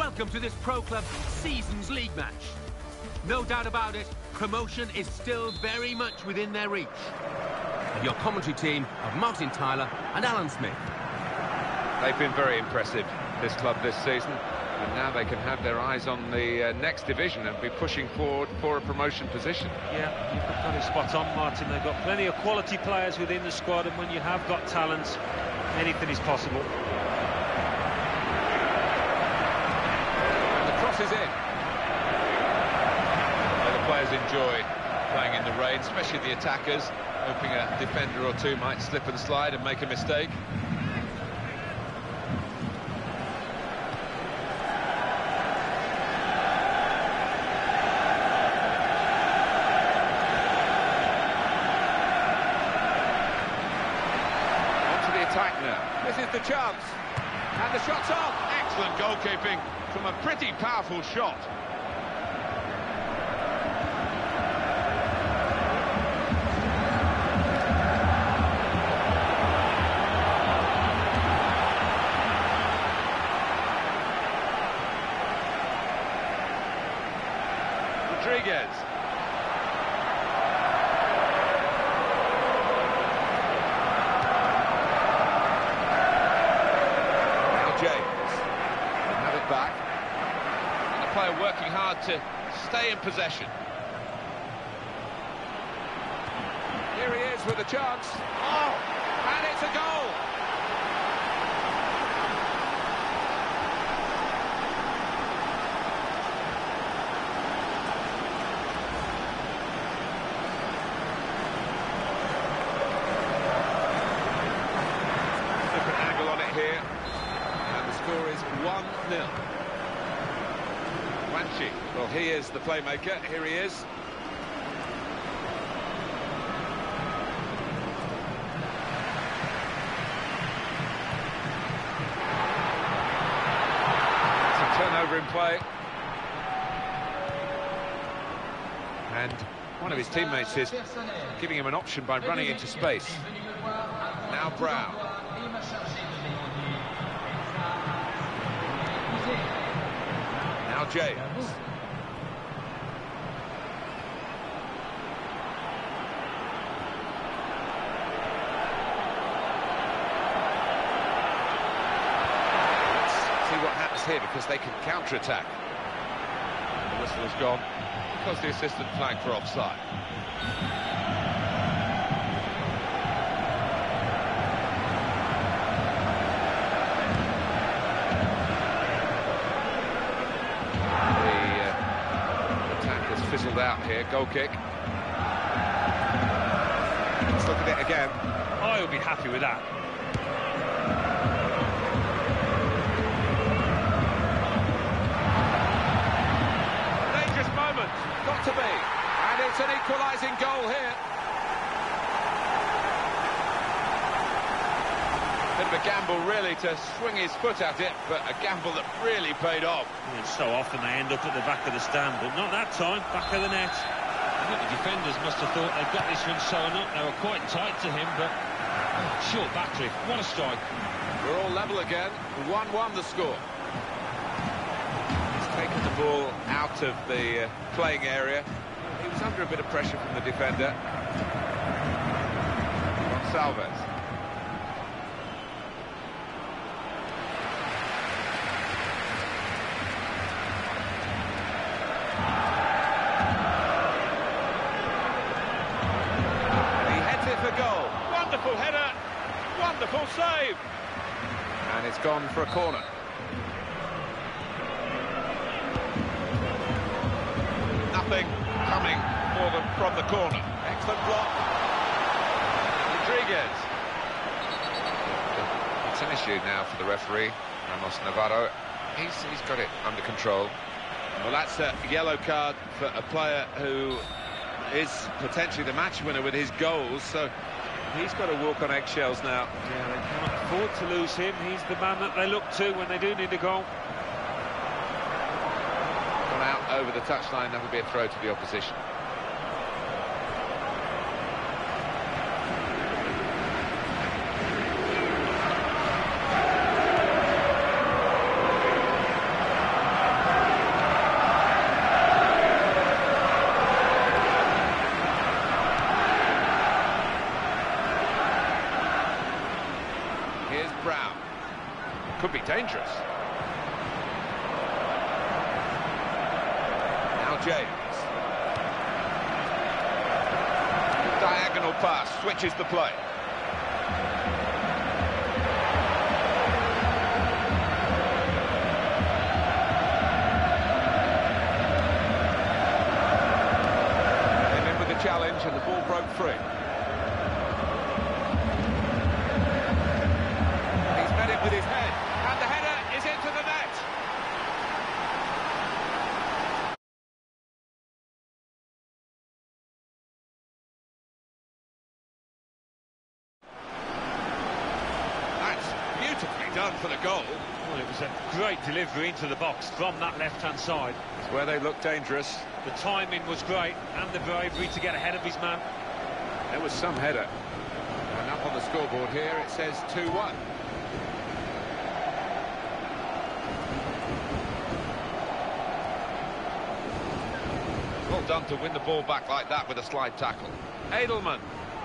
Welcome to this Pro Club Seasons League match. No doubt about it, promotion is still very much within their reach. And your commentary team of Martin Tyler and Alan Smith. They've been very impressive, this club this season, and now they can have their eyes on the next division and be pushing forward for a promotion position. Yeah, you've got it spot on, Martin. They've got plenty of quality players within the squad, and when you have got talent, anything is possible. And the cross is in. Well, the players enjoy playing in the rain, especially the attackers, hoping a defender or two might slip and slide and make a mistake. This is the chance, and the shot's on. Excellent goalkeeping from a pretty powerful shot. Rodriguez. Back, and the player working hard to stay in possession. Here he is with a chance. Oh, and it's a goal. Different angle on it here. The score is 1-0. Wanchi, well, he is the playmaker. Here he is. It's a turnover in play. And one of his teammates is giving him an option by running into space. Now Brown. Now James. Let's see what happens here, because they can counter-attack. The whistle has gone because the assistant flagged for offside. Fizzled out here, goal kick. Let's look at it again. I will be happy with that. Dangerous moment, got to be. And it's an equalising goal here. Bit of a gamble, really, to swing his foot at it, but a gamble that really paid off. And so often they end up at the back of the stand, but not that time, back of the net. I think the defenders must have thought they'd got this one sewn up. They were quite tight to him, but short backlift. What a strike. We're all level again. 1-1 the score. He's taken the ball out of the playing area. He was under a bit of pressure from the defender. Gonçalves. Goal. Wonderful header, wonderful save. And it's gone for a corner. Nothing coming for them from the corner. Excellent block. Rodriguez. It's an issue now for the referee, Ramos Navarro. He's got it under control. Well, that's a yellow card for a player who is potentially the match winner with his goals, so he's got to walk on eggshells now. Yeah, they cannot afford to lose him. He's the man that they look to when they do need a goal. Gone out over the touchline, that'll be a throw to the opposition. Could be dangerous. Now James. Diagonal pass, switches the play. Came in with the challenge and the ball broke free. He's met it with his head, and the header is into the net. Beautifully done for the goal. Well, it was a great delivery into the box from that left-hand side. It's where they looked dangerous. The timing was great, and the bravery to get ahead of his man. There was some header. And up on the scoreboard here, it says 2-1. Well done to win the ball back like that with a slide tackle. Edelman.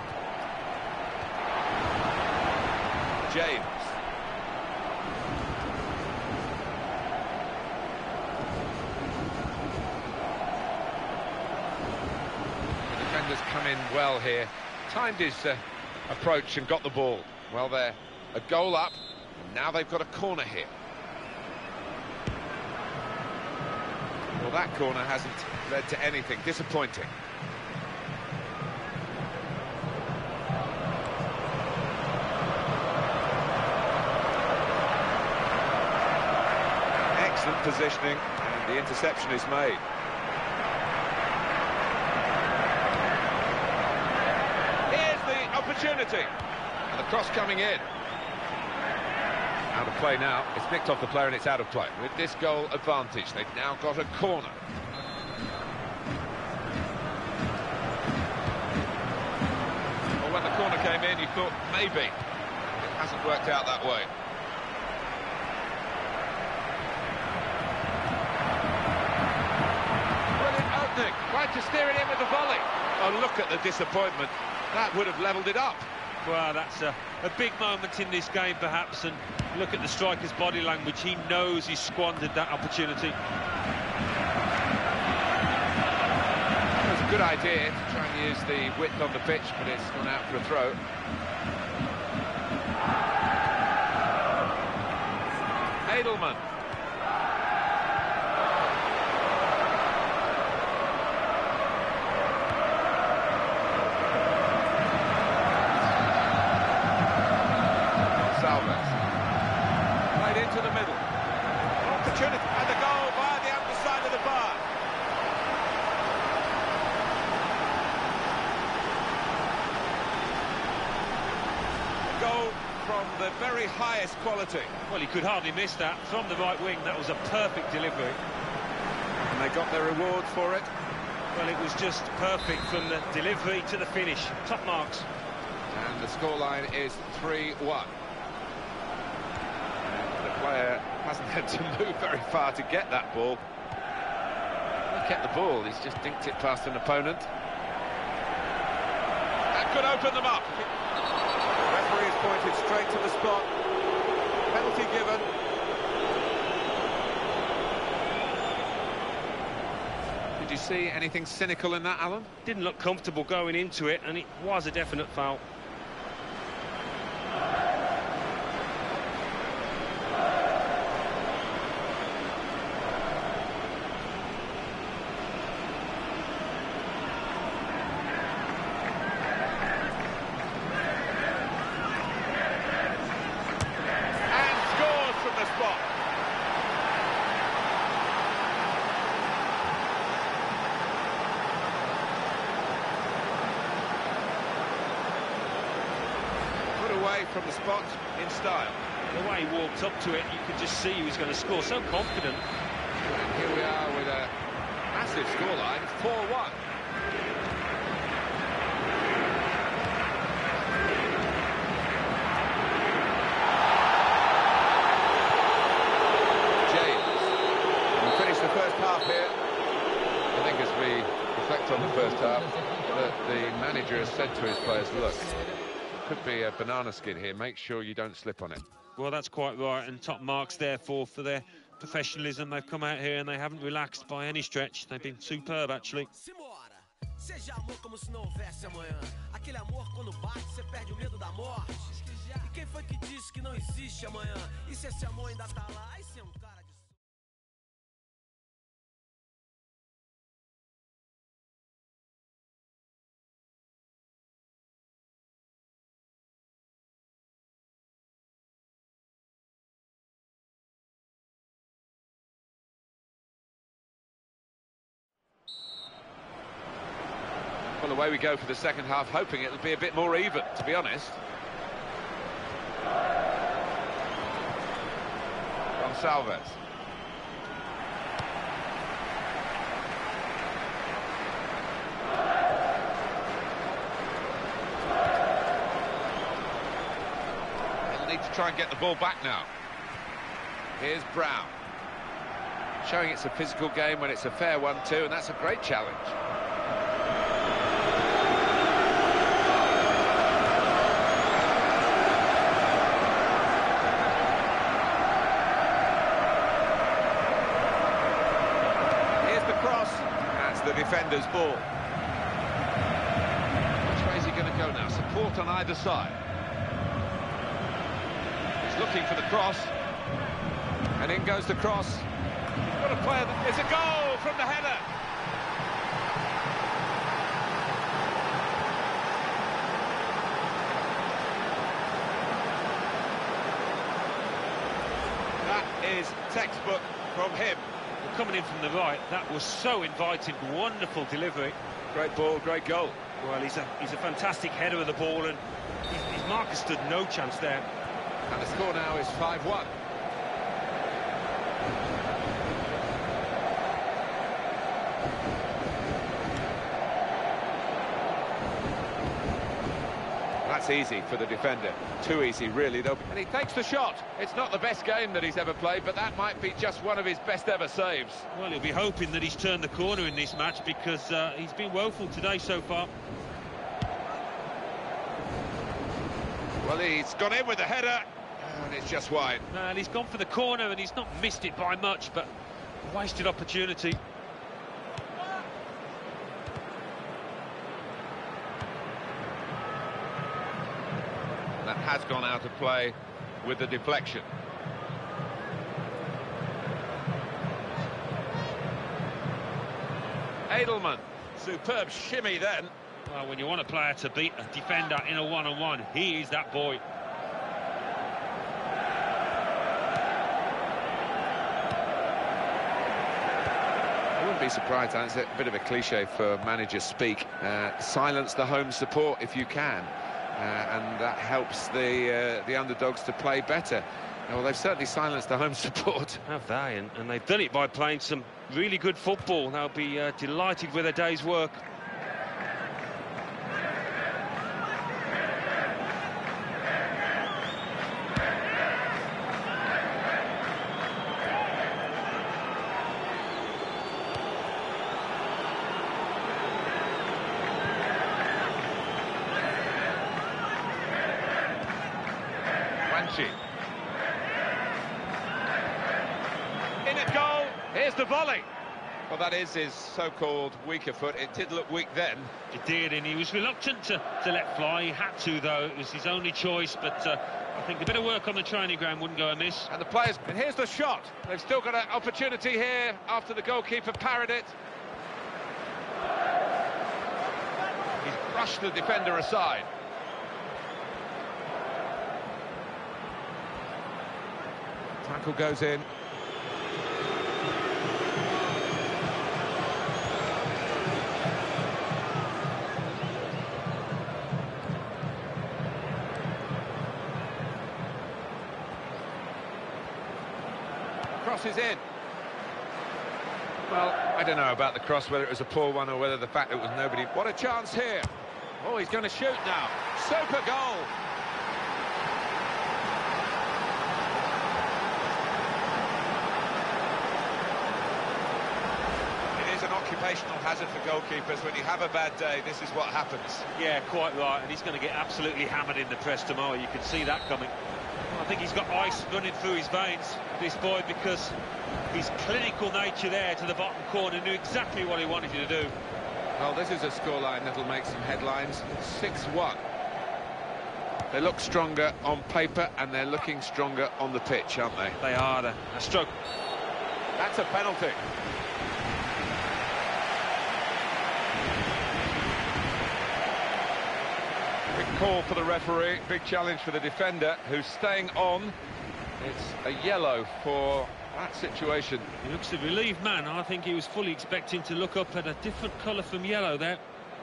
James. The defenders come in well here. Timed his approach and got the ball. Well, they're a goal up, and now they've got a corner here. Well, that corner hasn't led to anything. Disappointing. Excellent positioning, and the interception is made. Here's the opportunity, and the cross coming in. Out of play now. It's nicked off the player and it's out of play. With this goal advantage, they've now got a corner. Well, when the corner came in, you thought maybe. It hasn't worked out that way. Tried to steer it in with the volley. Oh, look at the disappointment. That would have levelled it up. Well, that's a big moment in this game, perhaps, and look at the striker's body language. He knows he squandered that opportunity. It was a good idea to try and use the width on the pitch, but it's gone out for a throw. Edelman. Played into the middle. Opportunity, and the goal via the underside of the bar. A goal from the very highest quality. Well, he could hardly miss that. From the right wing, that was a perfect delivery. And they got their reward for it. Well, it was just perfect from the delivery to the finish. Top marks. And the scoreline is 3-1. Player hasn't had to move very far to get that ball. Look at the ball, he's just dinked it past an opponent. That could open them up. The referee has pointed straight to the spot. Penalty given. Did you see anything cynical in that, Alan? Didn't look comfortable going into it, and it was a definite foul. Away from the spot in style. The way he walked up to it, you could just see he was going to score. So confident. And here we are with a massive scoreline, 4-1. James. We finish the first half here. I think as we reflect on the first half, that the manager has said to his players, look, could be a banana skin here, make sure you don't slip on it. Well, that's quite right, and top marks therefore for their professionalism. They've come out here and they haven't relaxed by any stretch. They've been superb, actually. Seja amor como se não houvesse amanhã. Aquele amor quando bate, você perde o medo da morte. E quem foi que disse que não existe amanhã? E se esse amor ainda tá lá? Esse é cara de... Well, away we go for the second half, hoping it'll be a bit more even, to be honest. Gonçalves. They'll need to try and get the ball back now. Here's Brown. Showing it's a physical game when it's a fair one too, and that's a great challenge. The defender's ball. Which way is he going to go now? Support on either side. He's looking for the cross. And in goes the cross. He's got a player. It's a goal from the header. That is textbook from him. Coming in from the right, that was so inviting. Wonderful delivery. Great ball, great goal. Well, he's a fantastic header of the ball, and his marker stood no chance there. And the score now is 5-1. That's easy for the defender. Too easy, really, though. And he takes the shot. It's not the best game that he's ever played, but that might be just one of his best ever saves. Well, he'll be hoping that he's turned the corner in this match, because he's been woeful today so far. Well, he's gone in with the header, and it's just wide. And he's gone for the corner, and he's not missed it by much, but wasted opportunity. That has gone out of play with the deflection. Edelman, superb shimmy then. Well, when you want a player to beat a defender in a one-on-one, he is that boy. I wouldn't be surprised, it's a bit of a cliche for manager speak. Silence the home support if you can. And that helps the underdogs to play better. Well, they've certainly silenced the home support. Have they? And they've done it by playing some really good football. They'll be delighted with a day's work. In at goal, here's the volley. Well, that is his so-called weaker foot. It did look weak then. It did, and he was reluctant to let fly. He had to, though. It was his only choice, but I think a bit of work on the training ground wouldn't go amiss. And the players, and here's the shot. They've still got an opportunity here after the goalkeeper parried it. He's brushed the defender aside. Tackle goes in. Crosses in. Well, I don't know about the cross, whether it was a poor one or whether the fact it was nobody. What a chance here. Oh, he's going to shoot now. Super goal. It is an occupational hazard for goalkeepers. When you have a bad day, this is what happens. Yeah, quite right. And he's going to get absolutely hammered in the press tomorrow. You can see that coming. Well, think he's got ice running through his veins, this boy, because his clinical nature there to the bottom corner knew exactly what he wanted you to do. Well, this is a scoreline that'll make some headlines. 6-1. They look stronger on paper, and they're looking stronger on the pitch, aren't they? They are. A stroke. That's a penalty. Big call for the referee, big challenge for the defender, who's staying on. It's a yellow for that situation. He looks a relieved man. I think he was fully expecting to look up at a different colour from yellow there.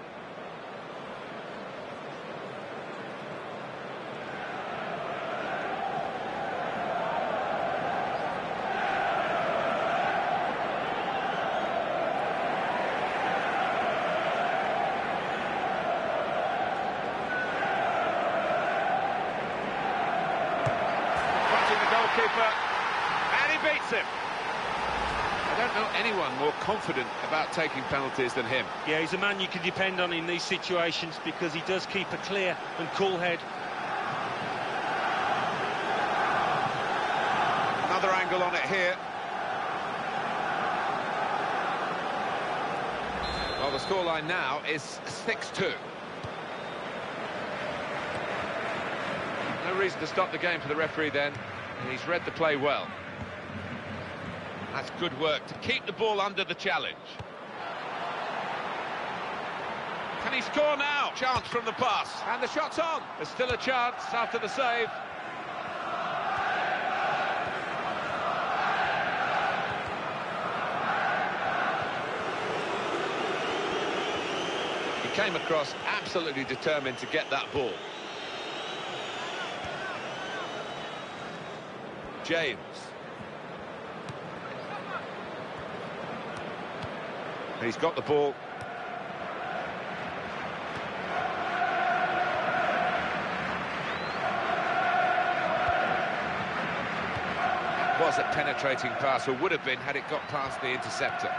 And he beats him. I don't know anyone more confident about taking penalties than him. Yeah, he's a man you can depend on in these situations because he does keep a clear and cool head. Another angle on it here. Well, the scoreline now is 6-2. No reason to stop the game for the referee then. He's read the play well. That's good work to keep the ball under the challenge. Can he score now? Chance from the pass. And the shot's on. There's still a chance after the save. He came across absolutely determined to get that ball. James. He's got the ball. It was a penetrating pass, or would have been had it got past the interceptor.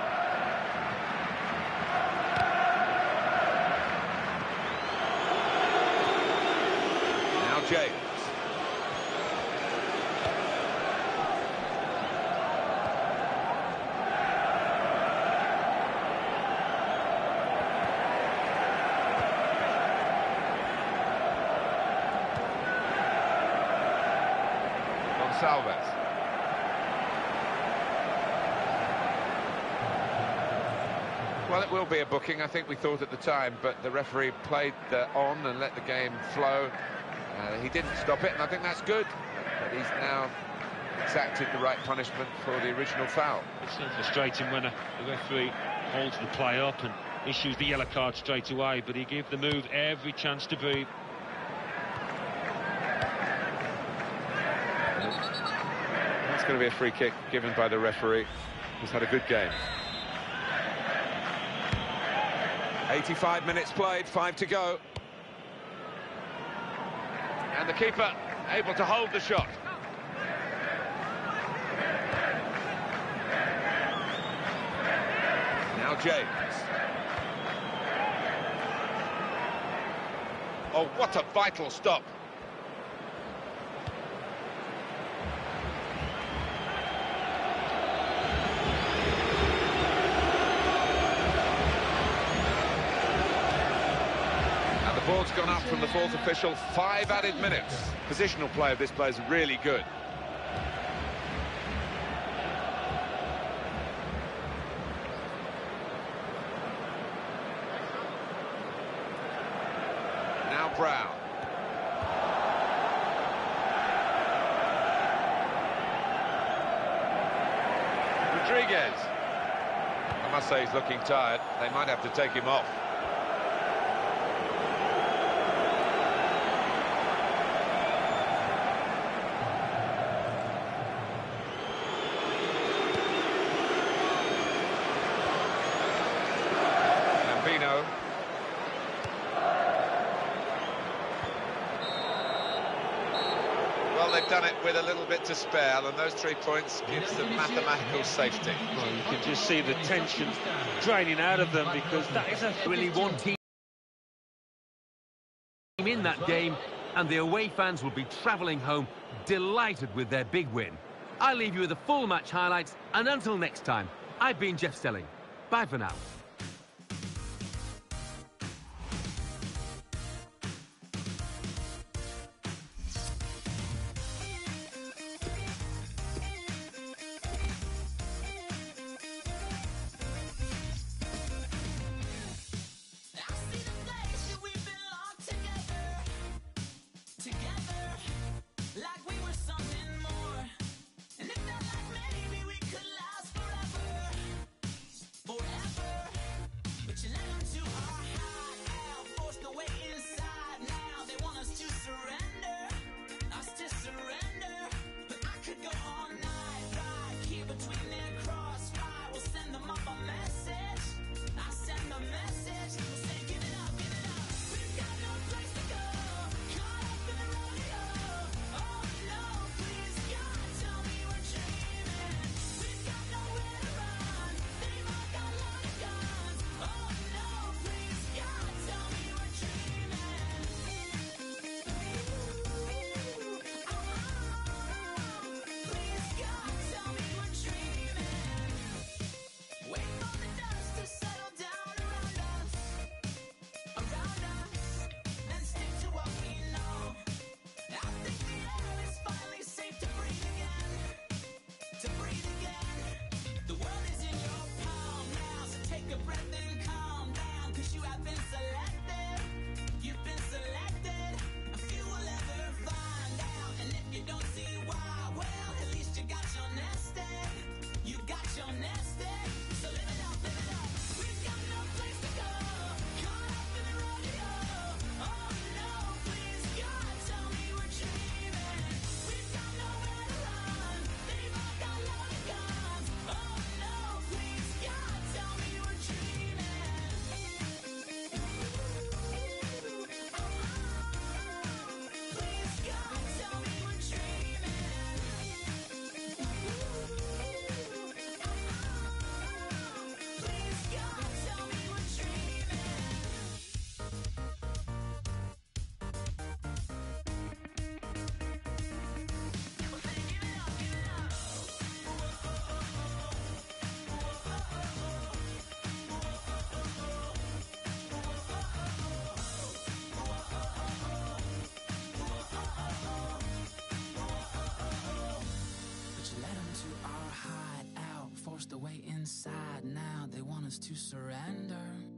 Now James. Salvez. Well, it will be a booking, I think we thought at the time, but the referee played on and let the game flow. He didn't stop it, and I think that's good. But he's now exacted the right punishment for the original foul. It's so frustrating when the referee holds the play up and issues the yellow card straight away, but he gave the move every chance to breathe. It's going to be a free kick given by the referee, who's had a good game. 85 minutes played, 5 to go. And the keeper able to hold the shot. Now James. Oh, what a vital stop. Ball's gone up from the fourth official, 5 added minutes. Positional play of this player is really good. Now Brown. Rodriguez. I must say he's looking tired. They might have to take him off. Well, they've done it with a little bit to spare, and those 3 points gives them mathematical safety. Well, you can just see the tension draining out of them, because that is a really one team in that game and the away fans will be travelling home delighted with their big win. I'll leave you with the full match highlights, and until next time, I've been Jeff Stelling. Bye for now. The way inside now, they want us to surrender,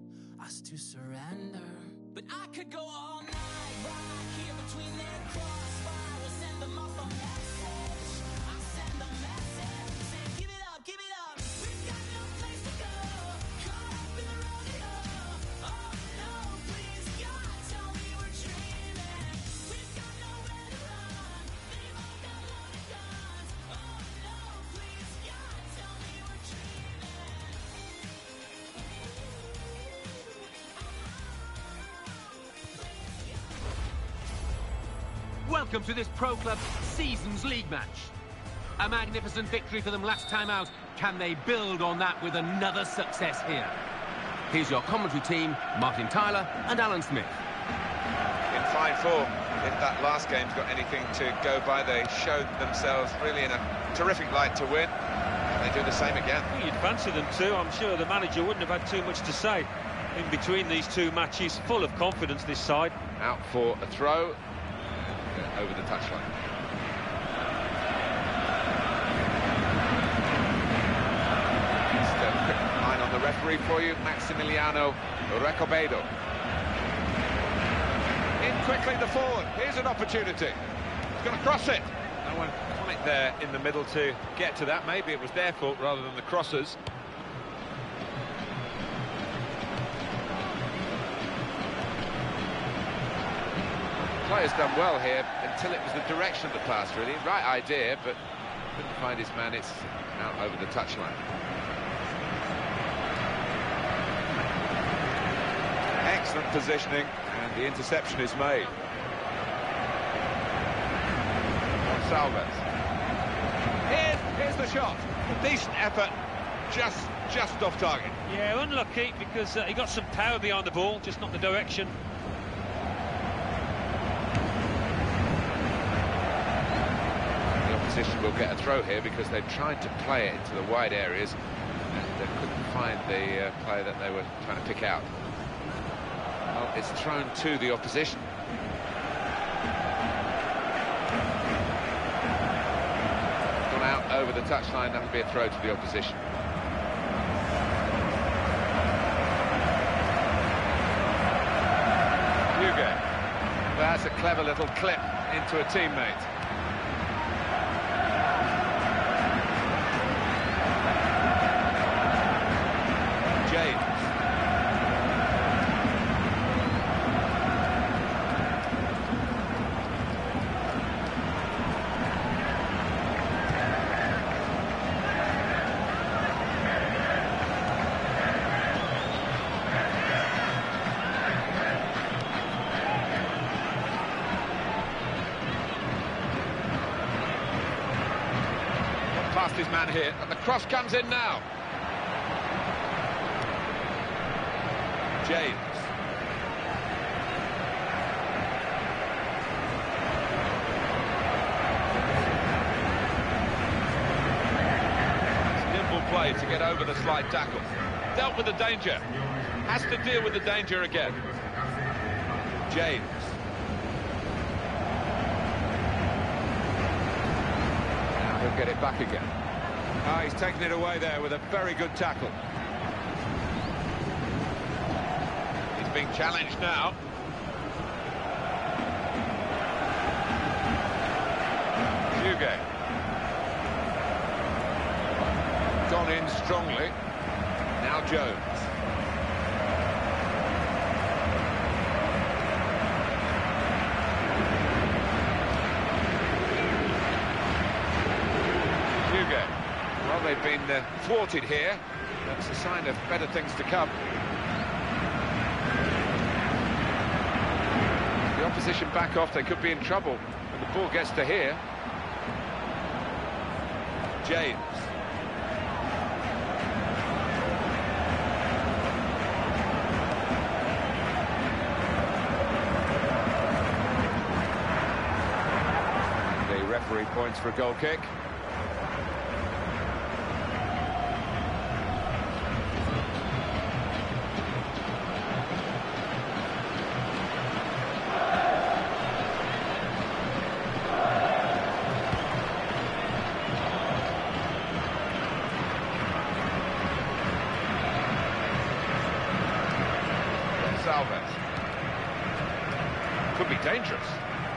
but I could go all night right here between their crossfire. We'll send them off a message. I send a message saying give it up, we've got no place to go, caught up in the rodeo. Oh no, please God, tell me we're dreaming. We've got nowhere to run, they've all got loaded guns. Oh no, please God, tell me we're Welcome to this Pro Club Seasons League match. A magnificent victory for them last time out. Can they build on that with another success here? Here's your commentary team, Martin Tyler and Alan Smith. In fine form. If that last game's got anything to go by, they showed themselves really in a terrific light to win. They do the same again. You'd fancy them too. I'm sure the manager wouldn't have had too much to say in between these two matches. Full of confidence, this side. Out for a throw. Over the touchline. Just a quick line on the referee for you, Maximiliano Recobedo. In quickly the forward. Here's an opportunity. He's going to cross it. No one quite there in the middle to get to that. Maybe it was their fault rather than the crossers. Player's done well here until it was the direction of the pass, really. Right idea, but couldn't find his man. It's out over the touchline. Excellent positioning, and the interception is made. Gonsalves. Here's the shot. Decent effort, just off target. Yeah, unlucky because he got some power behind the ball, just not the direction. opposition will get a throw here because they tried to play it into the wide areas and they couldn't find the player that they were trying to pick out. Well, it's thrown to the opposition. Gone out over the touchline, that'll be a throw to the opposition. That's a clever little clip into a teammate. James. Past his man here, and the cross comes in now. James. Nimble play to get over the slide tackle. Dealt with the danger. Has to deal with the danger again. James. He'll get it back again. Ah, he's taken it away there with a very good tackle. He's being challenged now. Hugo. Gone in strongly. Now Jones. Well, they've been thwarted here. That's a sign of better things to come. The opposition back off, they could be in trouble when the ball gets to here. James. The referee points for a goal kick. Could be dangerous.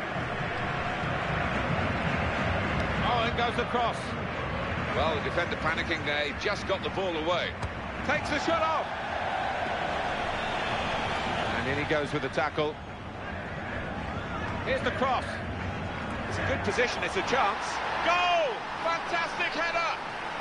Oh, in goes the cross. Well, the defender panicking there, he just got the ball away. Takes the shot off. And in he goes with the tackle. Here's the cross. It's a good position, it's a chance. Goal! Fantastic header!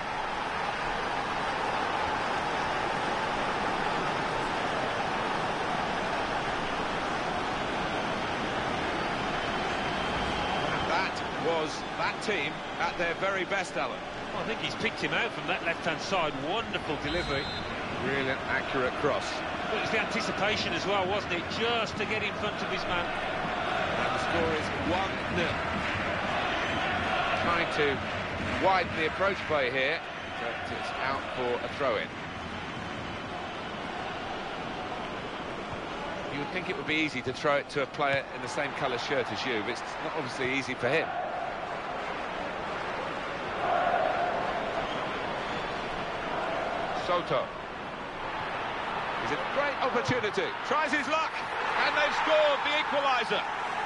Was that team at their very best, Alan? Well, I think he's picked him out from that left-hand side. Wonderful delivery. Really accurate cross. But it's the anticipation as well, wasn't it? Just to get in front of his man. And the score is 1-0. Trying to widen the approach play here, but it's out for a throw-in. You would think it would be easy to throw it to a player in the same colour shirt as you, but it's not obviously easy for him. Soto. Is it a great opportunity? Tries his luck, and they've scored the equaliser.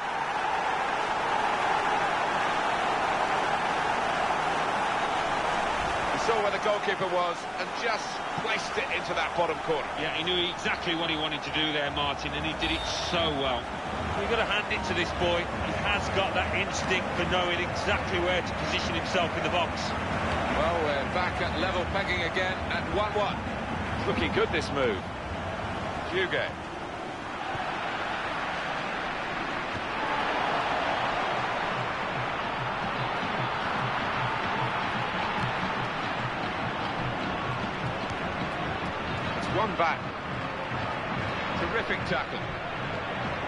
He saw where the goalkeeper was and just placed it into that bottom corner. Yeah, he knew exactly what he wanted to do there, Martin, and he did it so well. We've got to hand it to this boy. He has got that instinct for knowing exactly where to position himself in the box. Well, we're back at level pegging again at 1-1. It's looking good, this move. Hugo. It's one back. Terrific tackle.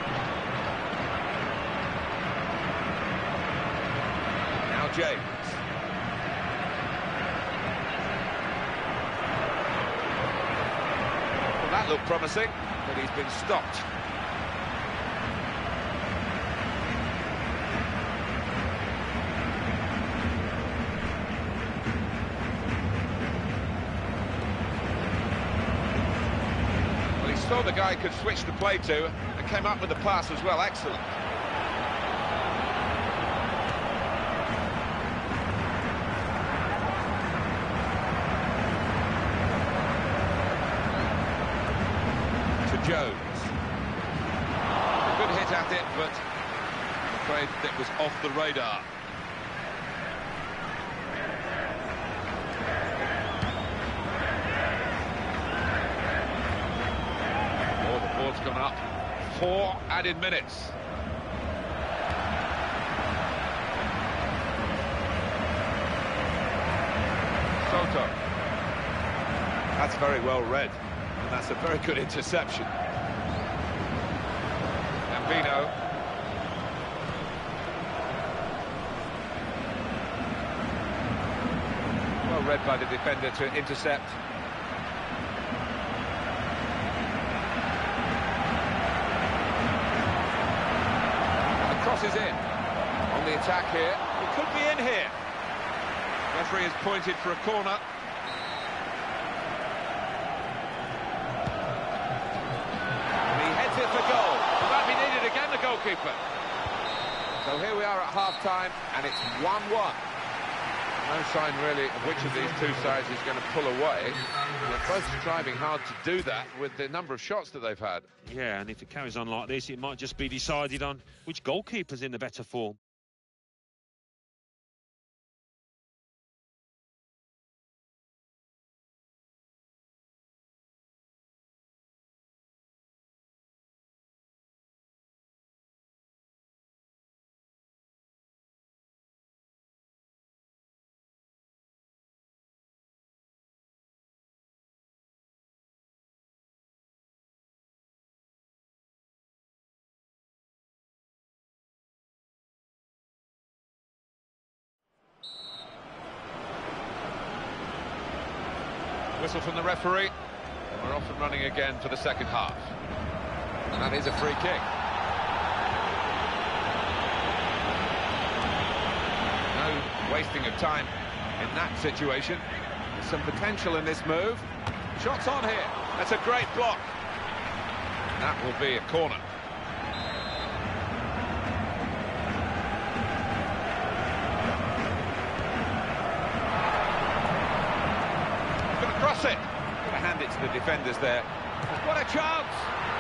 Now James. looked promising, but he's been stopped. Well, he saw the guy could switch the play to and came up with the pass as well. Excellent. Jones. A good hit at it, but I'm afraid it was off the radar. Oh, the ball's gone up. 4 added minutes. Soto. That's very well read. That's a very good interception. Gambino. Well read by the defender to intercept. The cross is in. On the attack here. It could be in here. Referee has pointed for a corner. For goal. Will that be needed again, the goalkeeper? So here we are at half-time, and it's 1-1. No sign, really, of which of these two sides is going to pull away. They're both striving hard to do that with the number of shots that they've had. Yeah, and if it carries on like this, it might just be decided on which goalkeeper's in the better form. Whistle from the referee, and we're off and running again for the second half. And that is a free kick. No wasting of time in that situation. There's some potential in this move. Shots on here. That's a great block. And that will be a corner. Cross it. Gonna hand it to the defenders there. What a chance!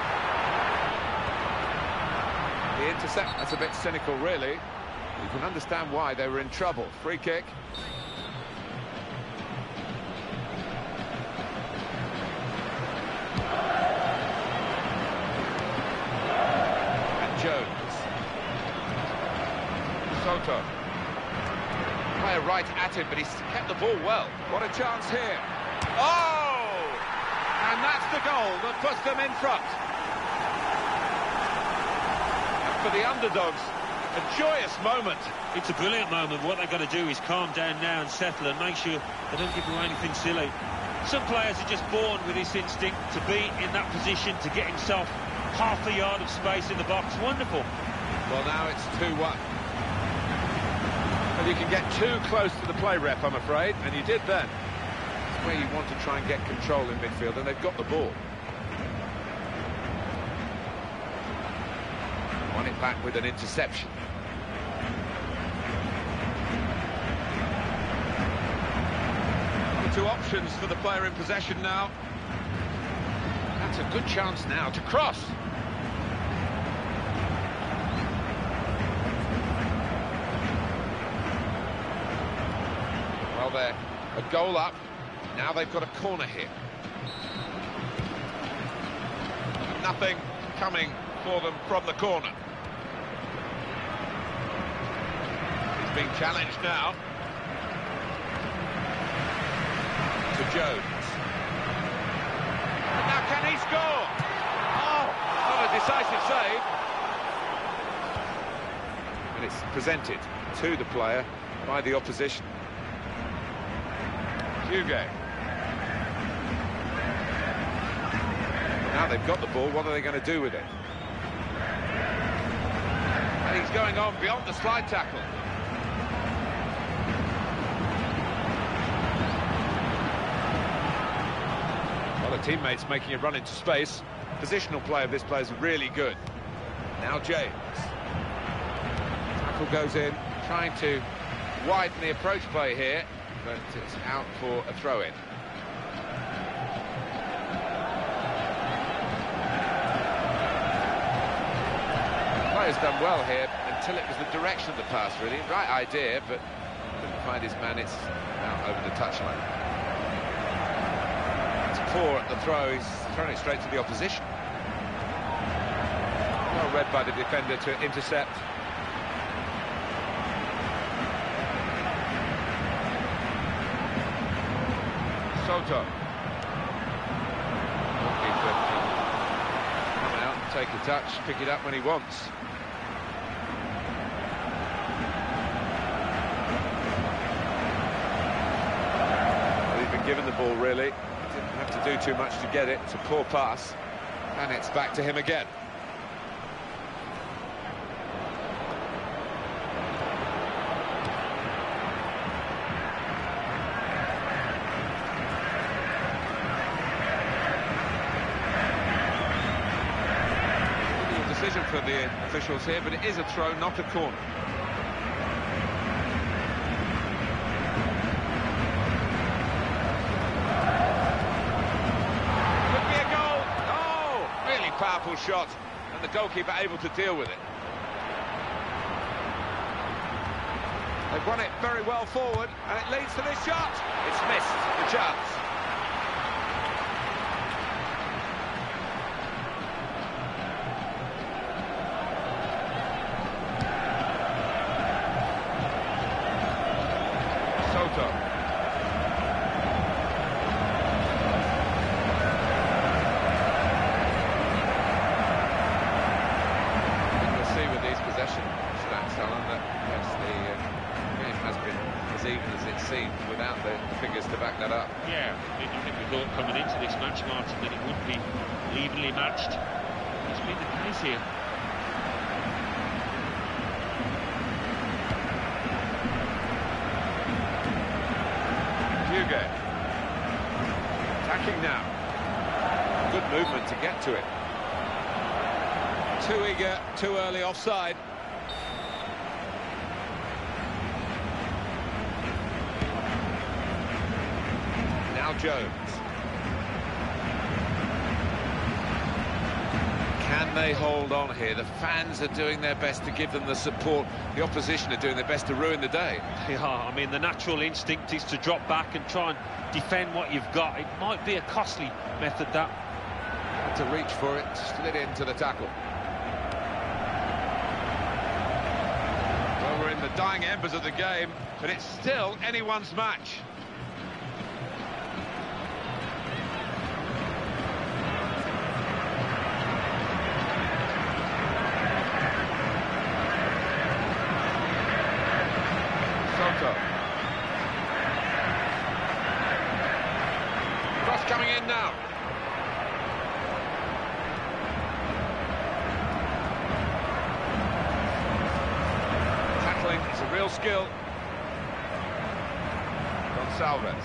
The intercept, that's a bit cynical, really. You can understand why they were in trouble. Free kick. And Jones. Soto. Player right at him, but he's kept the ball well. What a chance here. Oh! And that's the goal that puts them in front. And for the underdogs, a joyous moment. It's a brilliant moment. What they've got to do is calm down now and settle and make sure they don't give away anything silly. Some players are just born with this instinct to be in that position, to get himself half a yard of space in the box. Wonderful. Well, now it's 2-1. Well, you can get too close to the play rep, I'm afraid, and you did then. Where you want to try and get control in midfield, and they've got the ball. Won it back with an interception. The two options for the player in possession now. That's a good chance now to cross. Well, they're a goal up. Now they've got a corner here. Nothing coming for them from the corner. He's being challenged now. To Jones. And now can he score? Oh, not a decisive save. And it's presented to the player by the opposition. Hugo. Now they've got the ball, what are they going to do with it? And he's going on beyond the slide tackle. Well, the teammates making a run into space. Positional play of this player is really good. Now James. Tackle goes in, trying to widen the approach play here, but it's out for a throw-in. Player's done well here until it was the direction of the pass, really. Right idea, but couldn't find his man. It's out over the touchline. It's poor at the throw. He's thrown it straight to the opposition. Well read by the defender to intercept. Soto. Goalkeeper can come out and take a touch, pick it up when he wants. Well, he's been given the ball, really. He didn't have to do too much to get it. It's a poor pass, and it's back to him again. Decision for the officials here, but it is a throw, not a corner. Could be a goal. Oh, really powerful shot, and the goalkeeper able to deal with it. They've won it very well forward, and it leads to this shot. It's missed the chance. Without the figures to back that up. Yeah, I think we thought coming into this match, Martin, that it would be evenly matched. It's been the case here. Hugo attacking now. Good movement to get to it. Too eager, too early offside. Jones. Can they hold on here? The fans are doing their best to give them the support. The opposition are doing their best to ruin the day. Yeah, I mean, the natural instinct is to drop back and try and defend what you've got. It might be a costly method, that. Had to reach for it, slid into the tackle. Well, we're in the dying embers of the game, but it's still anyone's match. Cross coming in now. Tackling is a real skill. Gonçalves.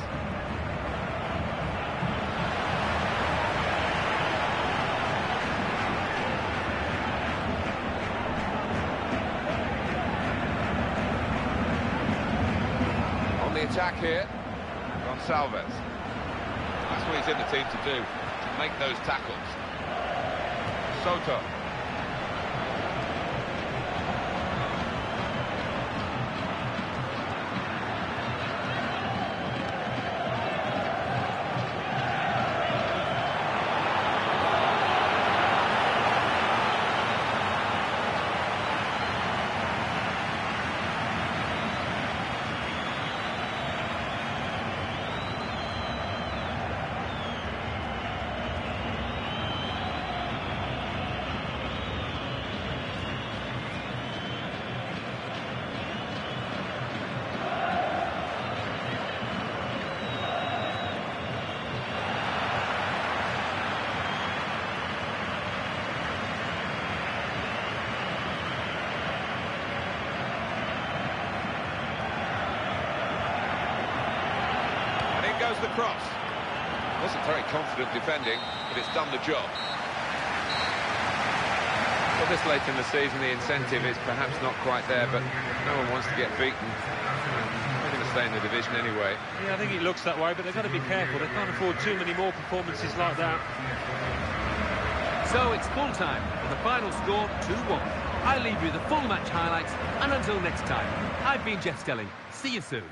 Attack here, Gonçalves. That's what he's in the team to do, to make those tackles. Soto. goes the cross. Wasn't very confident defending, but it's done the job. Well, this late in the season, the incentive is perhaps not quite there, but no one wants to get beaten. They're going to stay in the division anyway. Yeah, I think it looks that way, but they've got to be careful. They can't afford too many more performances like that. So it's full time, with the final score 2-1. I leave you the full match highlights, and until next time, I've been Jeff Stelling. See you soon.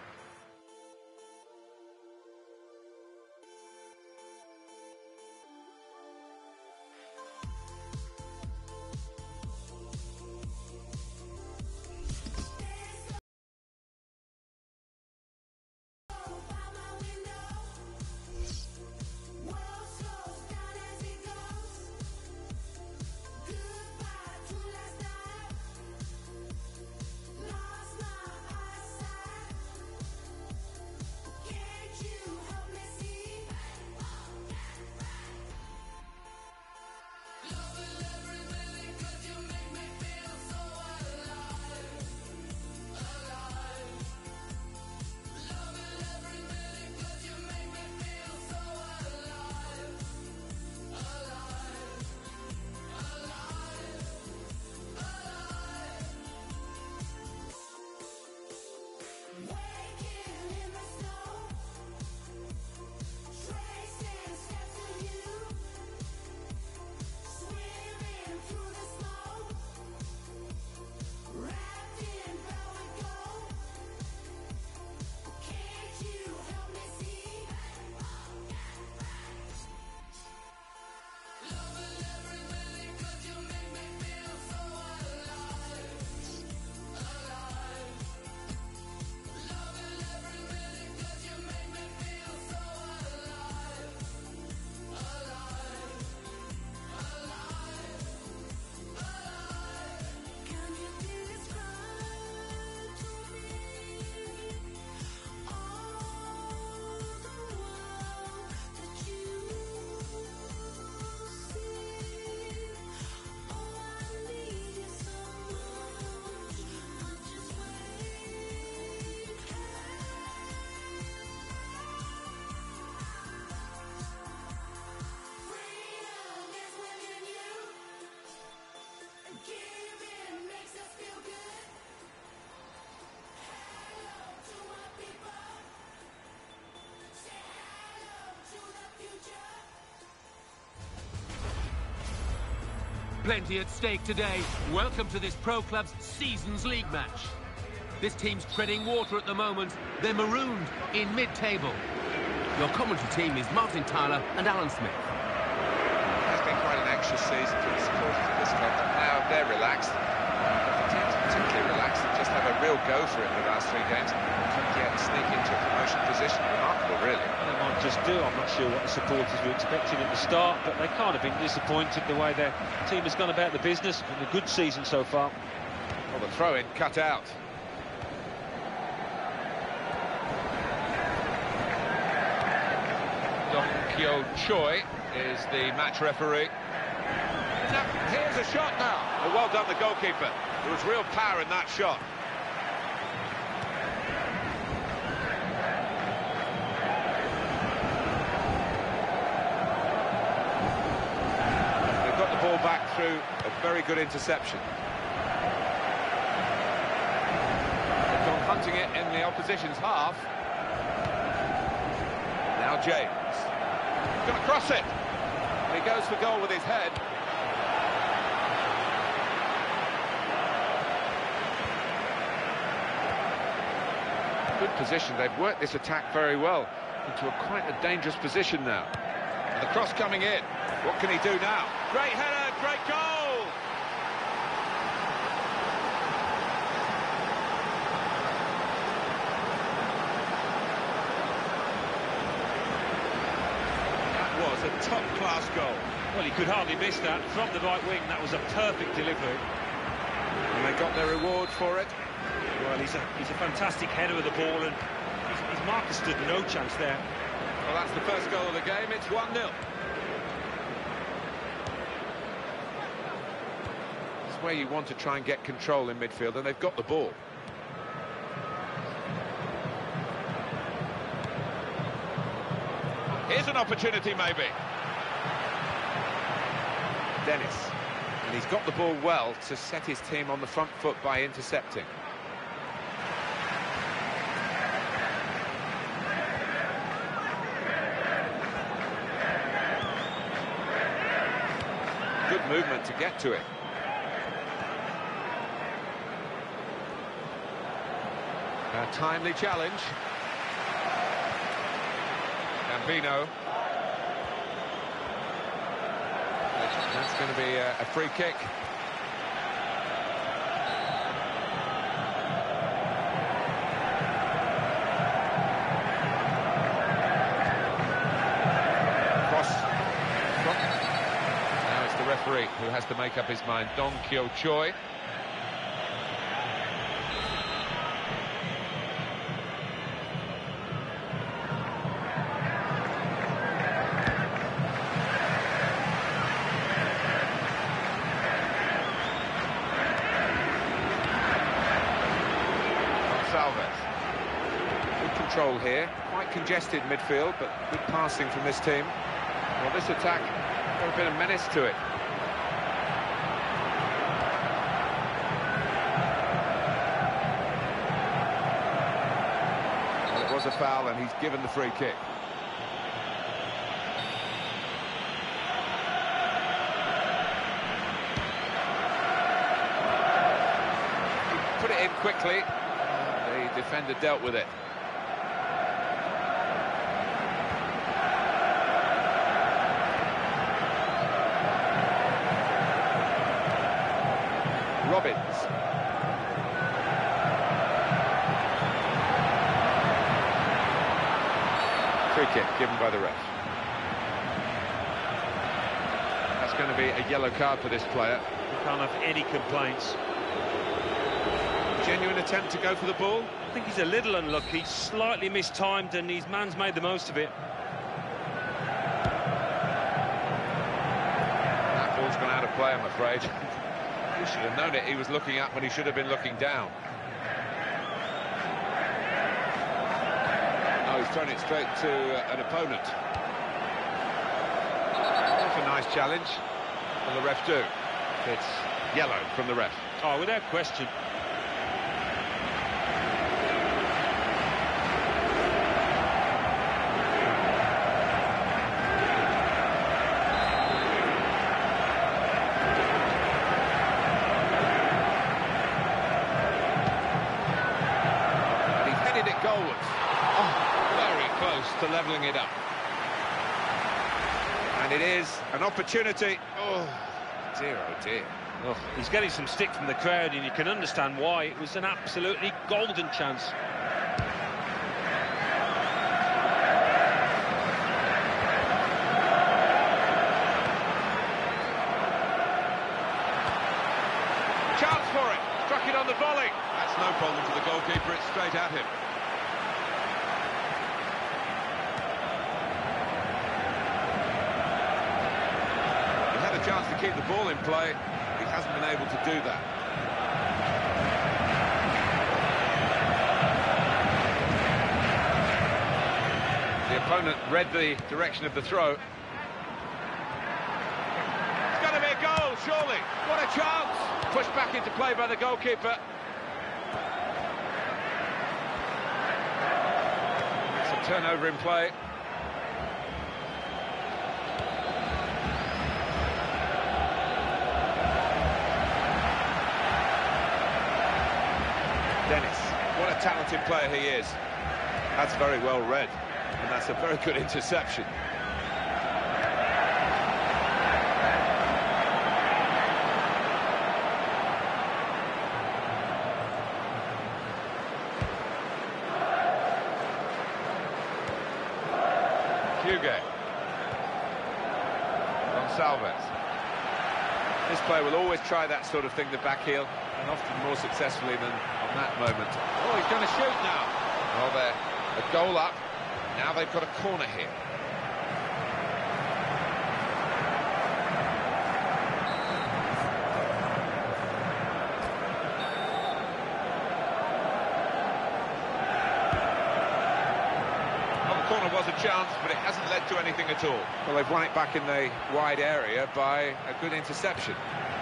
Plenty at stake today. Welcome to this Pro Clubs Seasons League match. This team's treading water at the moment. They're marooned in mid-table. Your commentary team is Martin Tyler and Alan Smith. It's been quite an anxious season for the supporters of this club, but now they're relaxed. The team's particularly relaxed and just have a real go for it in the last 3 games. Couldn't yet sneak into a promotion position. Remarkable, really. They might just do. I'm not sure what the supporters were expecting at the start, but they can't have been disappointed the way their team has gone about the business. And a good season so far. Well, the throw-in cut out. Dong Kyo Choi is the match referee. Now, here's a shot now. Oh, well done, the goalkeeper. There was real power in that shot. They've got the ball back through a very good interception. They've gone hunting it in the opposition's half. Now James. Going to cross it. And he goes for goal with his head. Good position. They've worked this attack very well into quite a dangerous position now. And the cross coming in. What can he do now? Great header, great goal! That was a top-class goal. Well, he could hardly miss that. From the right wing, that was a perfect delivery. And they got their reward for it. Well, he's a fantastic header of the ball, and his marker stood no chance there. Well, that's the first goal of the game. It's 1-0. It's where you want to try and get control in midfield, and they've got the ball. Here's an opportunity, maybe. Dennis. And he's got the ball well to set his team on the front foot by intercepting. Good movement to get to it. A timely challenge. Gambino. That's going to be a free kick. Cross. Now it's the referee who has to make up his mind. Dong Kyo Choi. Good control here, quite congested midfield, but good passing from this team. Well, this attack got a bit of menace to it. Well, it was a foul and he's given the free kick. Put it in quickly. The defender dealt with it. Robbins. Free kick given by the ref. That's going to be a yellow card for this player. We can't have any complaints. Genuine attempt to go for the ball. I think he's a little unlucky, slightly mistimed, and his man's made the most of it. That ball's gone out of play, I'm afraid. He should have known it. He was looking up when he should have been looking down. Oh, he's thrown it straight to an opponent. That's a nice challenge. Will the ref do? It's yellow from the ref. Oh, without question. Goalwards. Oh, very close to levelling it up. And it is an opportunity. Oh, dear, oh dear. Oh, he's getting some stick from the crowd, and you can understand why. It was an absolutely golden chance. Chance for it. Struck it on the volley. That's no problem for the goalkeeper. It's straight at him. Chance to keep the ball in play. He hasn't been able to do that. The opponent read the direction of the throw. It's going to be a goal, surely. What a chance! Pushed back into play by the goalkeeper. It's a turnover in play. Dennis, what a talented player he is. That's very well read, and that's a very good interception. Hugo. Gonçalves. This player will always try that sort of thing, the back heel, and often more successfully than on that moment. Oh, he's going to shoot now. Oh, they're a goal up. Now they've got a corner here. corner was a chance, but it hasn't led to anything at all. Well, they've won it back in the wide area by a good interception.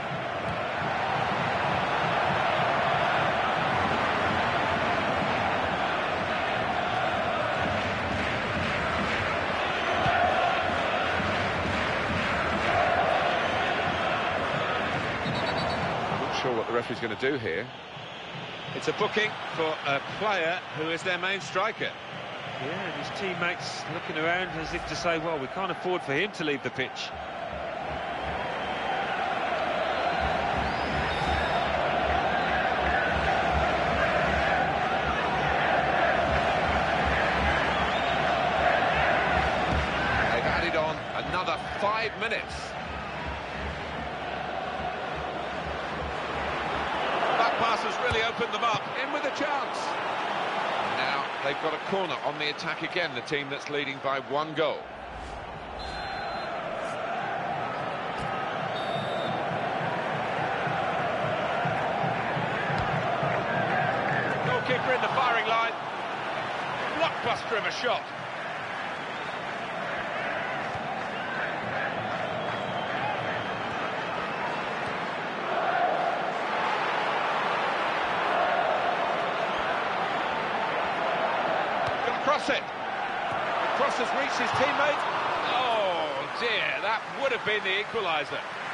Sure what the referee's going to do here. It's a booking for a player who is their main striker. Yeah, and his teammates looking around as if to say, well, we can't afford for him to leave the pitch. They've added on another 5 minutes. Pass has really opened them up. In with a chance. Now they've got a corner on the attack again, the team that's leading by 1 goal. Goalkeeper in the firing line. Blockbuster of a shot. Cross it. The cross has reached his teammate. Oh dear, that would have been the equaliser.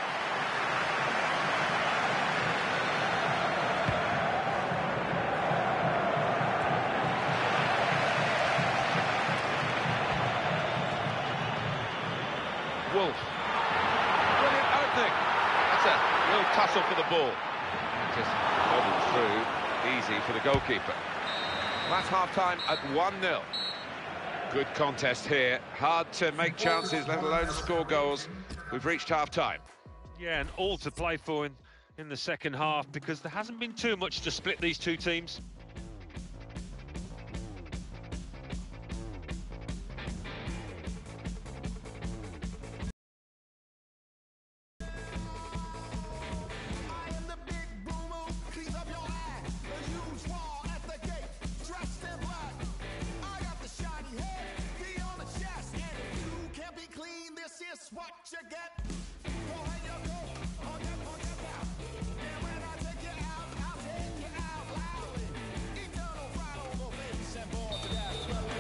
Wolf. Brilliant opening. That's a little tussle for the ball. Just bobbled through, easy for the goalkeeper. That's half-time at 1-0. Good contest here. Hard to make chances, let alone score goals. We've reached half-time. Yeah, and all to play for in the second half, because there hasn't been too much to split these two teams. What you get? Go ahead, you go. On your down. And when I take you out, I'll take you out loudly. Eternal pride on the face and born to death.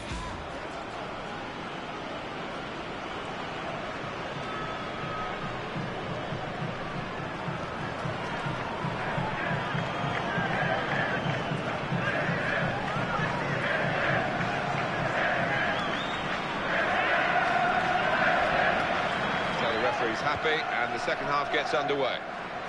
He's happy, and the second half gets underway.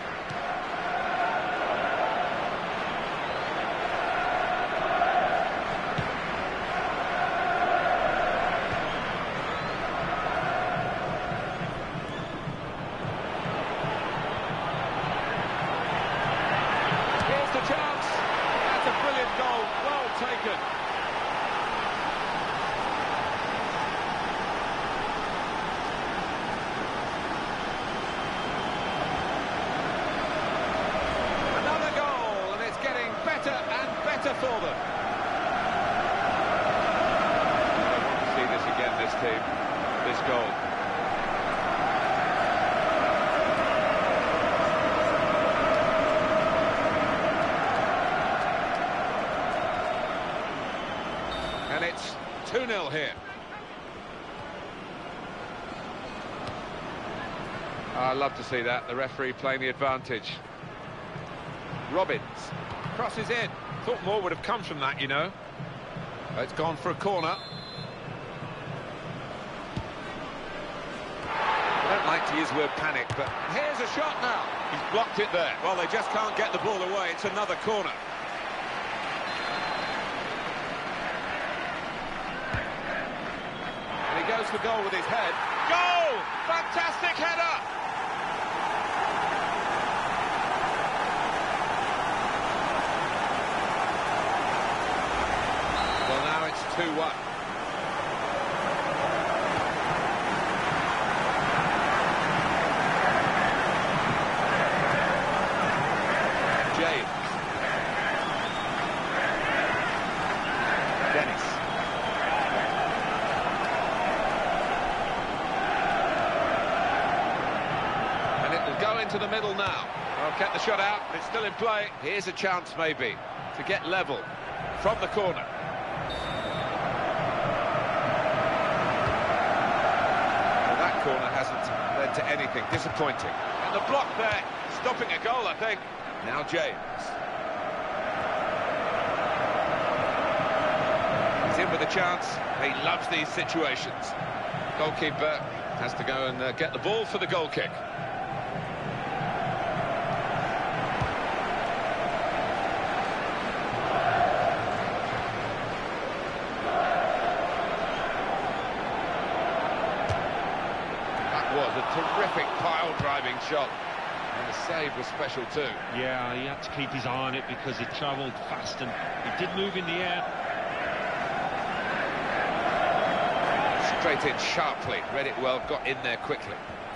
Here's the chance. That's a brilliant goal. Well taken. For them. I want to see this again, this team, this goal. And it's 2-0 here. I love to see that, the referee playing the advantage. Robbins crosses in. Thought more would have come from that, you know. It's gone for a corner. I don't like to use the word panic, but here's a shot now. He's blocked it there. Well, they just can't get the ball away. It's another corner. And he goes for goal with his head. Goal! Fantastic header! Well, now it's 2-1. James. Dennis. into the middle now. Well, get the shot out, it's still in play. Here's a chance, maybe, to get level from the corner. Well, that corner hasn't led to anything. Disappointing. And the block there, stopping a goal, I think. Now James. He's in with a chance. He loves these situations. Goalkeeper has to go and get the ball for the goal kick. That was a terrific pile-driving shot. And the save was special too. Yeah, he had to keep his eye on it because it travelled fast and it did move in the air. Straight in sharply, read it well, got in there quickly.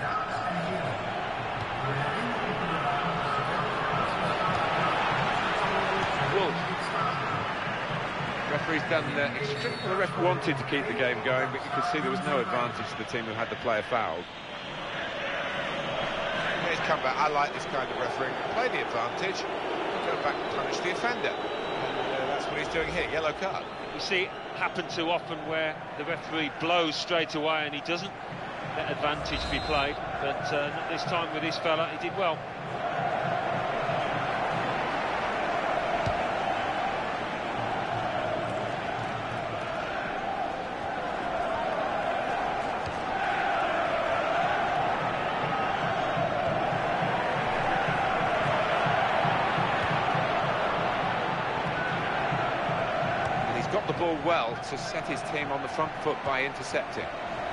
Wolf. Referee's done the ref wanted to keep the game going, but you could see there was no advantage to the team who had the player fouled. Here's comeback. I like this kind of refereeing. Play the advantage, go back and punish the offender. And that's what he's doing here, yellow card. You see it happen too often where the referee blows straight away and he doesn't let advantage be played, but not this time with this fella. He did well. Got the ball well to set his team on the front foot by intercepting.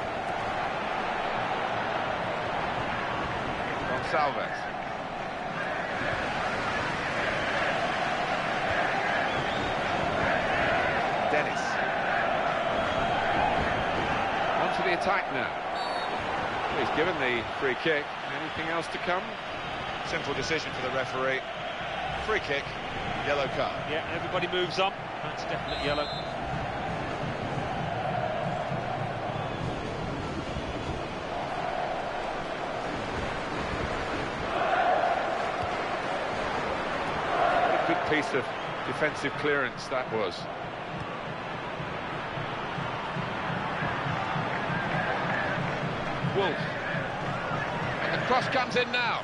Gonçalves. Dennis. On to the attack now. He's given the free kick. Anything else to come? Simple decision for the referee. Free kick, yellow card. Yeah, everybody moves on. That's definite yellow. What a good piece of defensive clearance that was. Wolf. And the cross comes in now.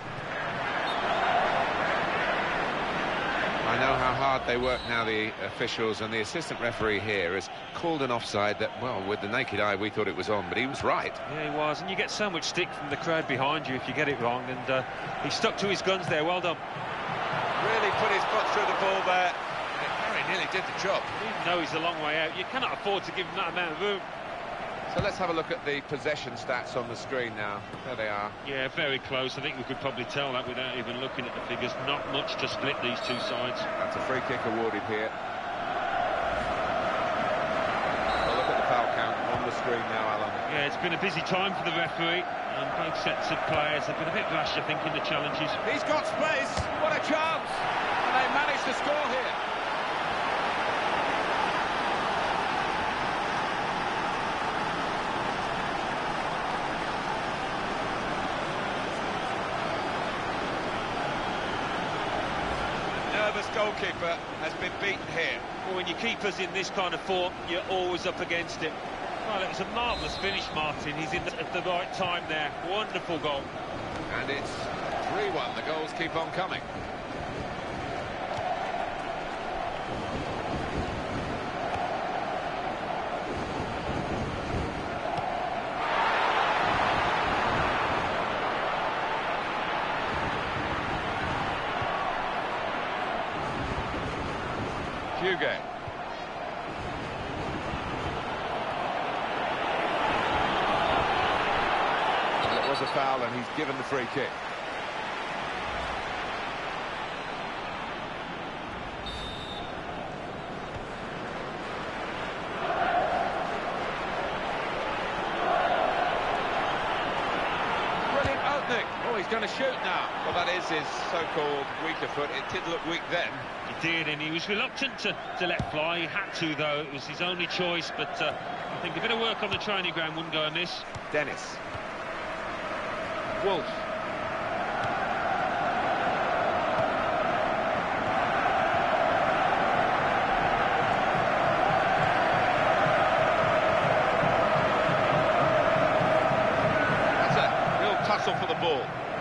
I know how hard they work now, the officials, and the assistant referee here has called an offside that, well, with the naked eye we thought it was on, but he was right. Yeah, he was, and you get so much stick from the crowd behind you if you get it wrong, and he stuck to his guns there. Well done. Really put his foot through the ball there. It very nearly did the job. Even though he's a long way out, you cannot afford to give him that amount of room. So let's have a look at the possession stats on the screen now. There they are. Yeah, very close. I think we could probably tell that without even looking at the figures. Not much to split these two sides. That's a free kick awarded here. Well, look at the foul count on the screen now, Alan. Yeah, it's been a busy time for the referee, and both sets of players have been a bit rash, I think, in the challenges. He's got space. What a chance. And they managed to score here. Nervous goalkeeper has been beaten here. Well, when your keeper's in this kind of form, you're always up against it. Well, it was a marvellous finish, Martin. He's in at the right time there. Wonderful goal. And it's 3-1. The goals keep on coming. Hugo. It was a foul and he's given the free kick. Brilliant opening. Oh, he's going to shoot now. Well, that is his so-called weaker foot. It did look weak then. He did, and he was reluctant to let fly. He had to, though. It was his only choice, but I think a bit of work on the training ground wouldn't go amiss. Dennis. Wolf. whistle for the ball.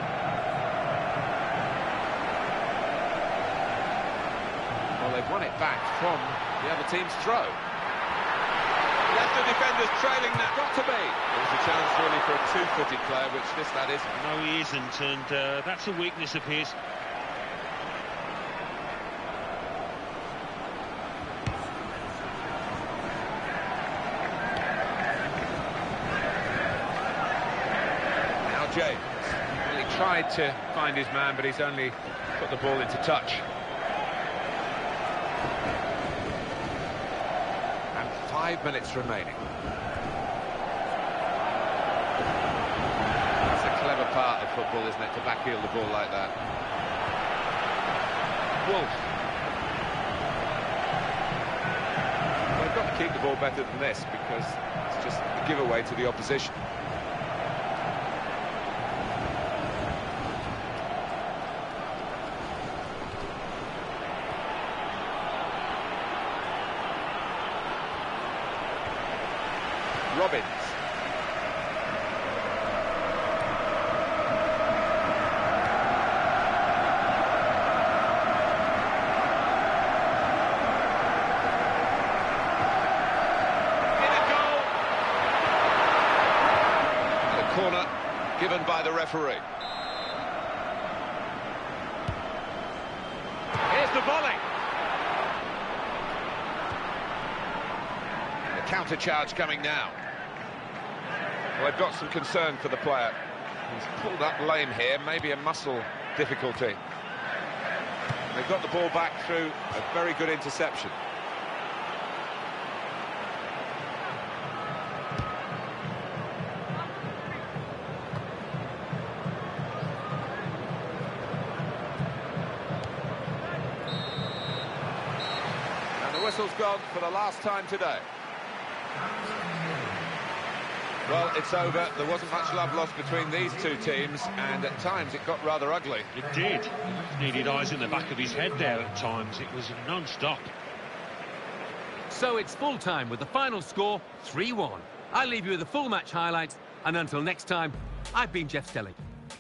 Well, they've won it back from the other team's throw. Leicester defenders trailing that. Got to be. There's a chance really for a two-footed player, which this lad isn't. No, he isn't, and that's a weakness of his. Now James. Well, he tried to find his man, but he's only put the ball into touch. 5 minutes remaining. That's a clever part of football, isn't it, to backheel the ball like that. Wolf. They've got to keep the ball better than this because it's just a giveaway to the opposition. Robbins. In a goal. The corner given by the referee. Here's the volley. The counter charge coming now. Well, they've got some concern for the player. He's pulled up lame here, maybe a muscle difficulty. They've got the ball back through a very good interception. And the whistle's gone for the last time today. Well, it's over. There wasn't much love lost between these two teams, and at times it got rather ugly. It did. He needed eyes in the back of his head there at times. It was non-stop. So it's full-time with the final score 3-1. I'll leave you with the full match highlights, and until next time, I've been Jeff Stelling.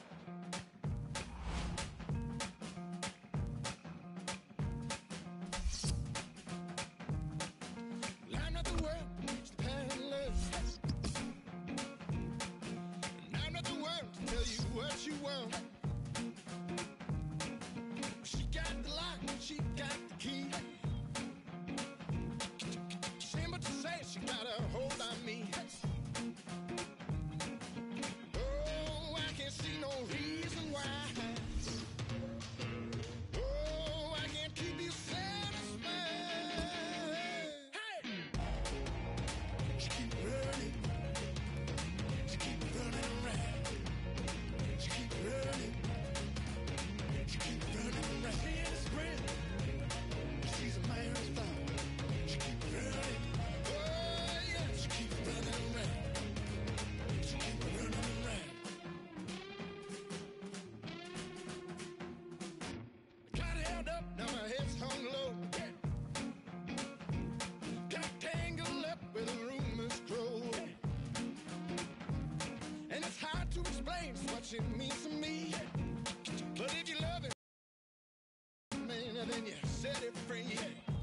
It means to me, but if you love it, man, then you set it free.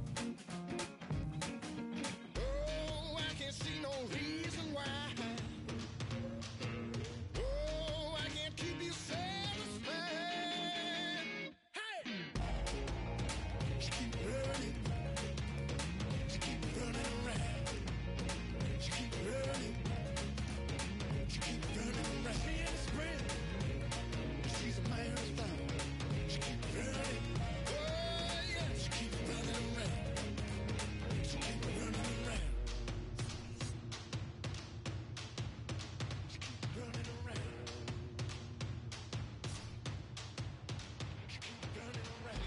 Oh, I can't see no reason why. Oh, I can't keep you satisfied. Hey, she keep running around. She keep running around. She in the sprint. She's a marathon. She keep running. Oh, yeah. She keep running around. She keep running around. She keep running around. She keep running around.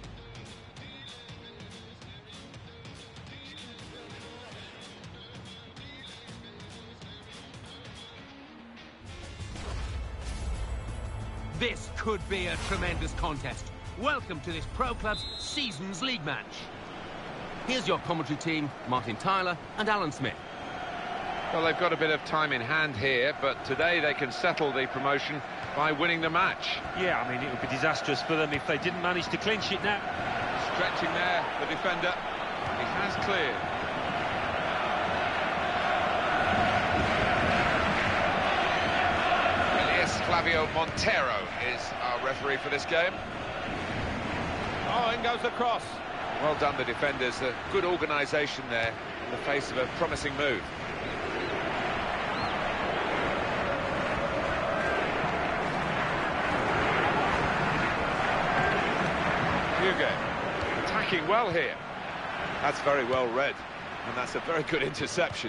This could be a tremendous contest. Welcome to this Pro Clubs Seasons League match. Here's your commentary team, Martin Tyler and Alan Smith. Well, they've got a bit of time in hand here, but today they can settle the promotion by winning the match. Yeah, I mean, it would be disastrous for them if they didn't manage to clinch it now. Stretching there, the defender. He has cleared. Flavio Montero is our referee for this game. Oh, in goes the cross. Well done, the defenders. A good organisation there in the face of a promising move. Hugo attacking well here. That's very well read, and that's a very good interception.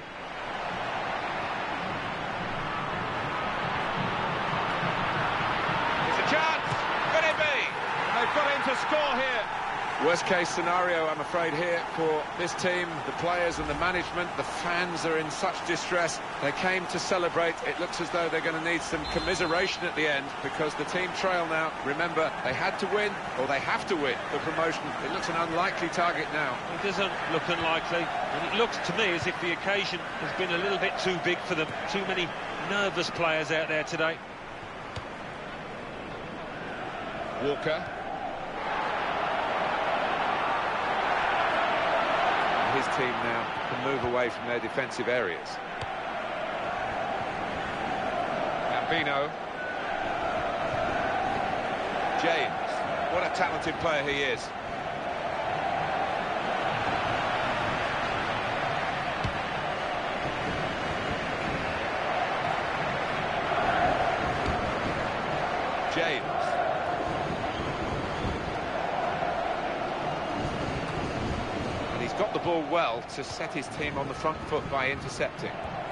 They've got in to score here. Worst case scenario, I'm afraid, here for this team, the players and the management. The fans are in such distress. They came to celebrate. It looks as though they're going to need some commiseration at the end because the team trail now. Remember, they had to win, or they have to win, for promotion. It looks an unlikely target now. It doesn't look unlikely, and it looks to me as if the occasion has been a little bit too big for them. Too many nervous players out there today. Walker. His team now can move away from their defensive areas. Gambino. James. What a talented player he is. James. Got the ball well to set his team on the front foot by intercepting.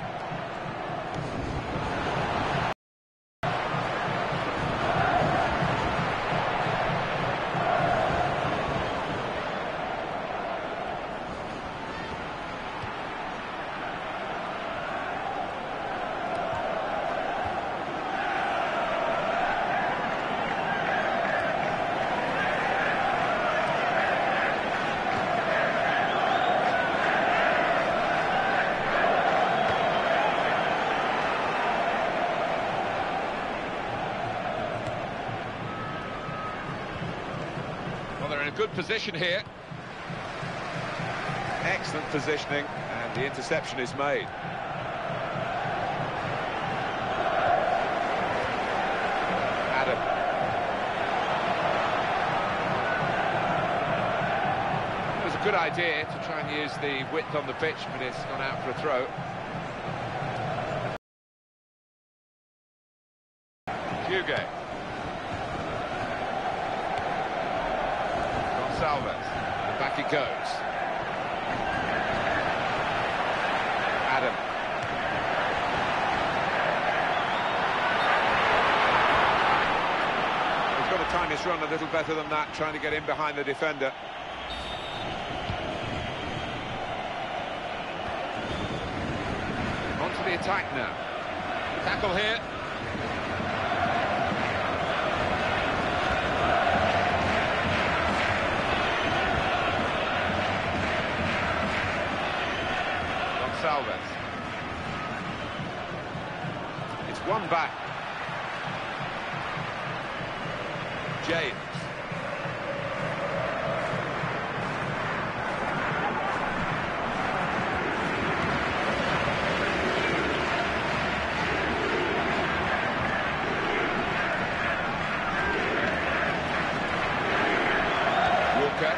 Good position here. Excellent positioning, and the interception is made. Adam. It was a good idea to try and use the width on the pitch, but it's gone out for a throw. Hugo. And back it goes. Adam. He's got to time his run a little better than that, trying to get in behind the defender. On to the attack now. Tackle here. It's one back. James. Walker.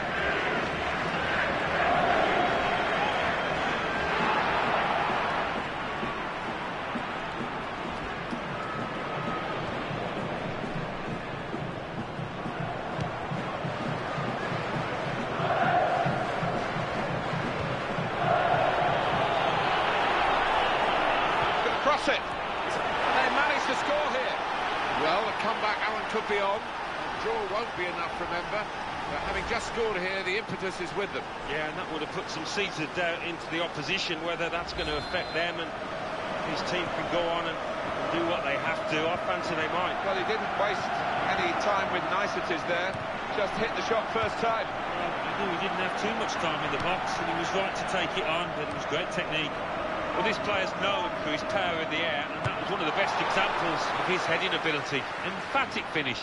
It. They managed to score here. Well, the comeback, Alan, could be on. The draw won't be enough, remember. But having just scored here, the impetus is with them. Yeah, and that would have put some seeds of doubt into the opposition, whether that's going to affect them and his team can go on and do what they have to. I fancy they might. Well, he didn't waste any time with niceties there. Just hit the shot first time. Well, he knew he didn't have too much time in the box, and he was right to take it on, but it was great technique. Well, this player's known for his power in the air, and that was one of the best examples of his heading ability. Emphatic finish.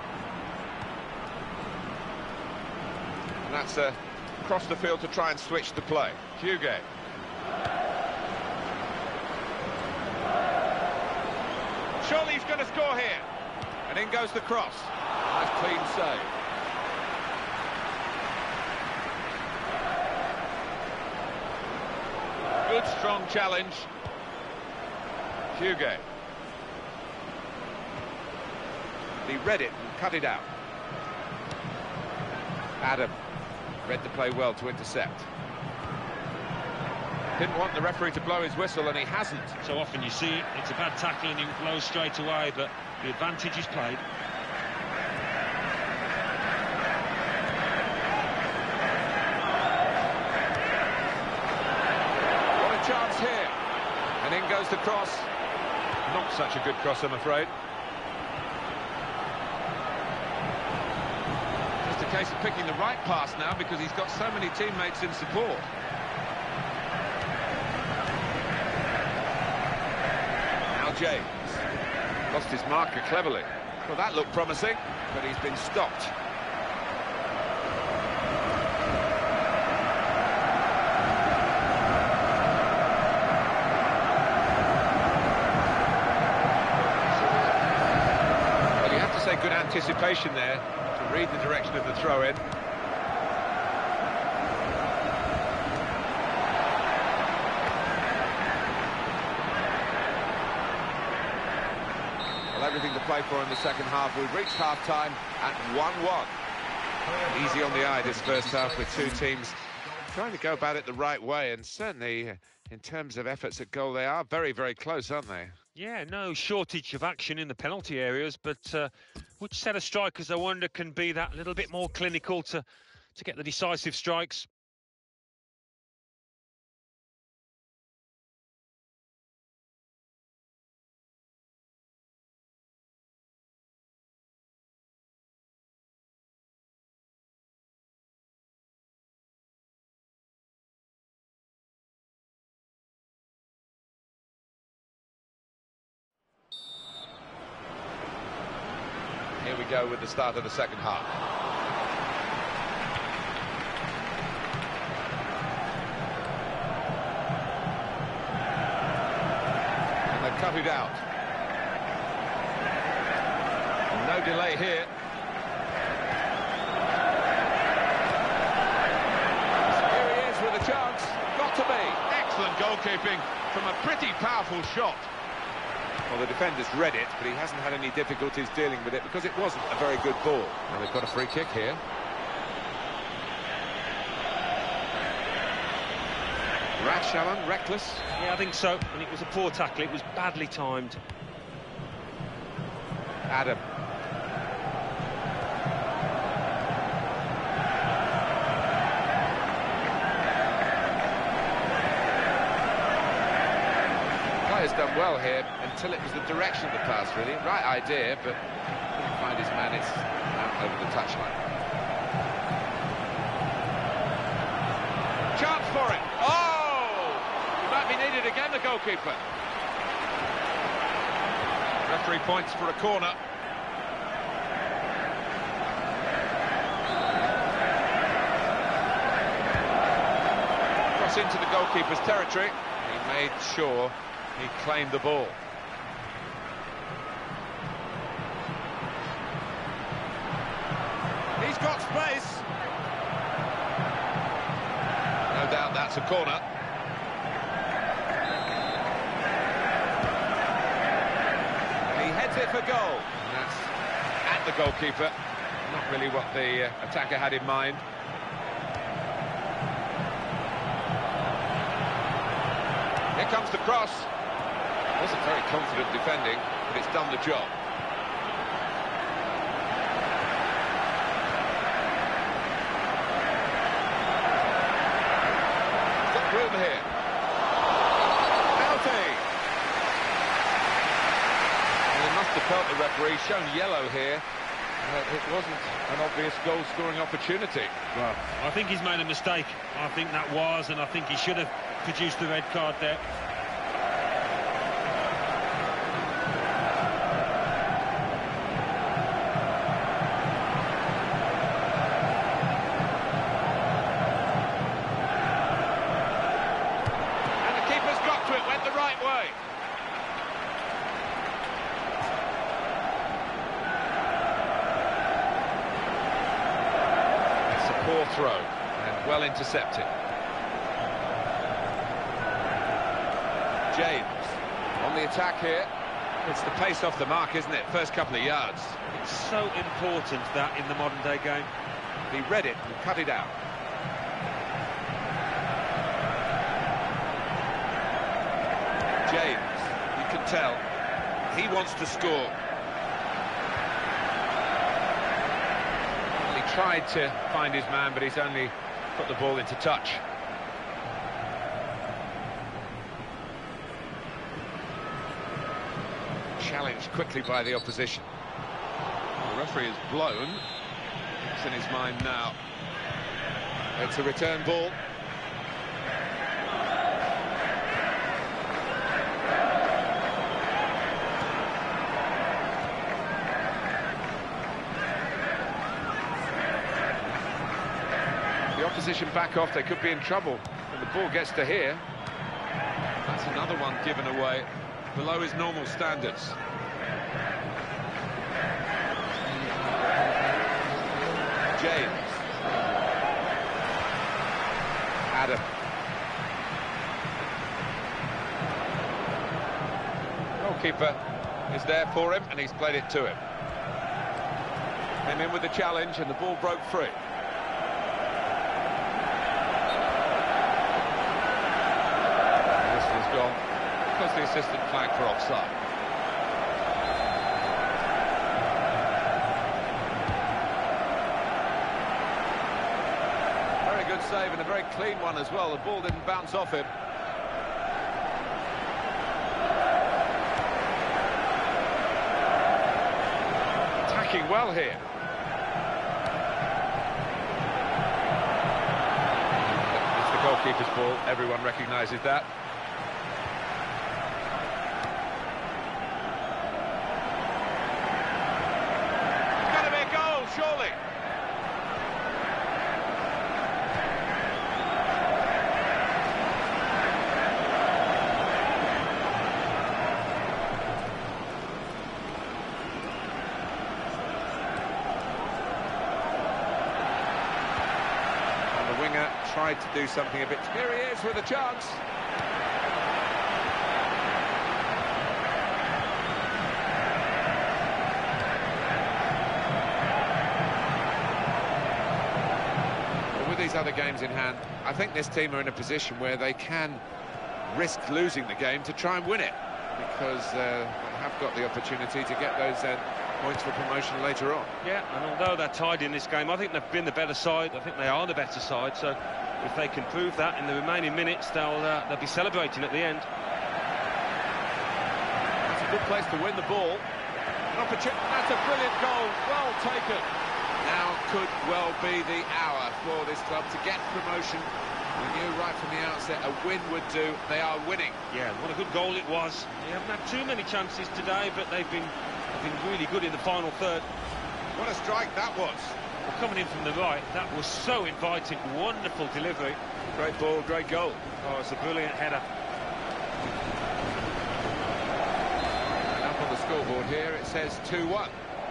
And that's across the field to try and switch the play. Huguet. Surely he's going to score here. And in goes the cross. Nice clean save. Good strong challenge. Huguet. He read it and cut it out. Adam read the play well to intercept. Didn't want the referee to blow his whistle, and he hasn't. So often you see it, it's a bad tackle and he blows straight away, but the advantage is played. What a chance here. And in goes the cross. Not such a good cross, I'm afraid. Just a case of picking the right pass now, because he's got so many teammates in support. James lost his marker cleverly. Well, that looked promising, but he's been stopped. Well, you have to say good anticipation there to read the direction of the throw-in. Everything to play for in the second half. We've reached half-time at 1-1. Easy on the eye this first half, with two teams trying to go about it the right way, and certainly in terms of efforts at goal, they are very, very close, aren't they? Yeah, no shortage of action in the penalty areas, but which set of strikers, I wonder, can be that little bit more clinical to get the decisive strikes? Here we go with the start of the second half. And they've cut it out. And no delay here. Here he is with a chance. Got to be. Excellent goalkeeping from a pretty powerful shot. Well, the defender's read it, but he hasn't had any difficulties dealing with it because it wasn't a very good ball. Now they've got a free kick here. Rash, Alan, reckless. Yeah, I think so. And it was a poor tackle. It was badly timed. Adam. Player's done well here until it was the direction of the pass, really. Right idea, but couldn't find his man. It's out over the touchline. Chance for it. Oh! He might be needed again, the goalkeeper. Referee points for a corner. Cross into the goalkeeper's territory. He made sure he claimed the ball. He's got space. No doubt that's a corner. He heads it for goal. And that's at the goalkeeper. Not really what the attacker had in mind. Here comes the cross. Wasn't very confident defending, but it's done the job. Got room here. Penalty. Well, he must have felt the referee, shown yellow here. It wasn't an obvious goal-scoring opportunity. Well, I think he's made a mistake. I think that was, and I think he should have produced the red card there. throw, and well intercepted. James on the attack here. It's the pace off the mark, isn't it? First couple of yards. It's so important that in the modern day game. He read it and cut it out. James, you can tell, he wants to score. Well, he tried to find his man, but he's only put the ball into touch. Challenged quickly by the opposition. The referee is blown. It's in his mind now. It's a return ball. The opposition back off, they could be in trouble. When the ball gets to here, that's another one given away below his normal standards. James. Adam. Goalkeeper is there for him, and he's played it to him. Came in with the challenge, and the ball broke free. This one's gone because the assistant flagged for offside. Good save, and a very clean one as well. The ball didn't bounce off him. Attacking well here. It's the goalkeeper's ball. Everyone recognises that. It's going to be a goal, surely. Tried to do something a bit. Here he is with a chance. But with these other games in hand, I think this team are in a position where they can risk losing the game to try and win it, because they have got the opportunity to get those points for promotion later on. Yeah, and although they're tied in this game, I think they've been the better side. I think they are the better side, so if they can prove that in the remaining minutes, they'll be celebrating at the end. That's a good place to win the ball. An opportunity. That's a brilliant goal. Well taken. Now could well be the hour for this club to get promotion. We knew right from the outset a win would do. They are winning. Yeah, what a good goal it was. They haven't had too many chances today, but they've been really good in the final third. What a strike that was. Well, coming in from the right, that was so inviting. Wonderful delivery. Great ball, great goal. Oh, it's a brilliant header. And up on the scoreboard here, it says 2-1.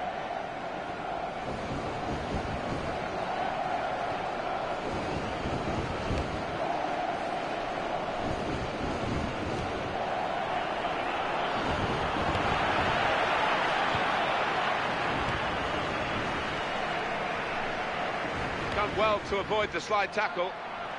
Done well to avoid the slide tackle.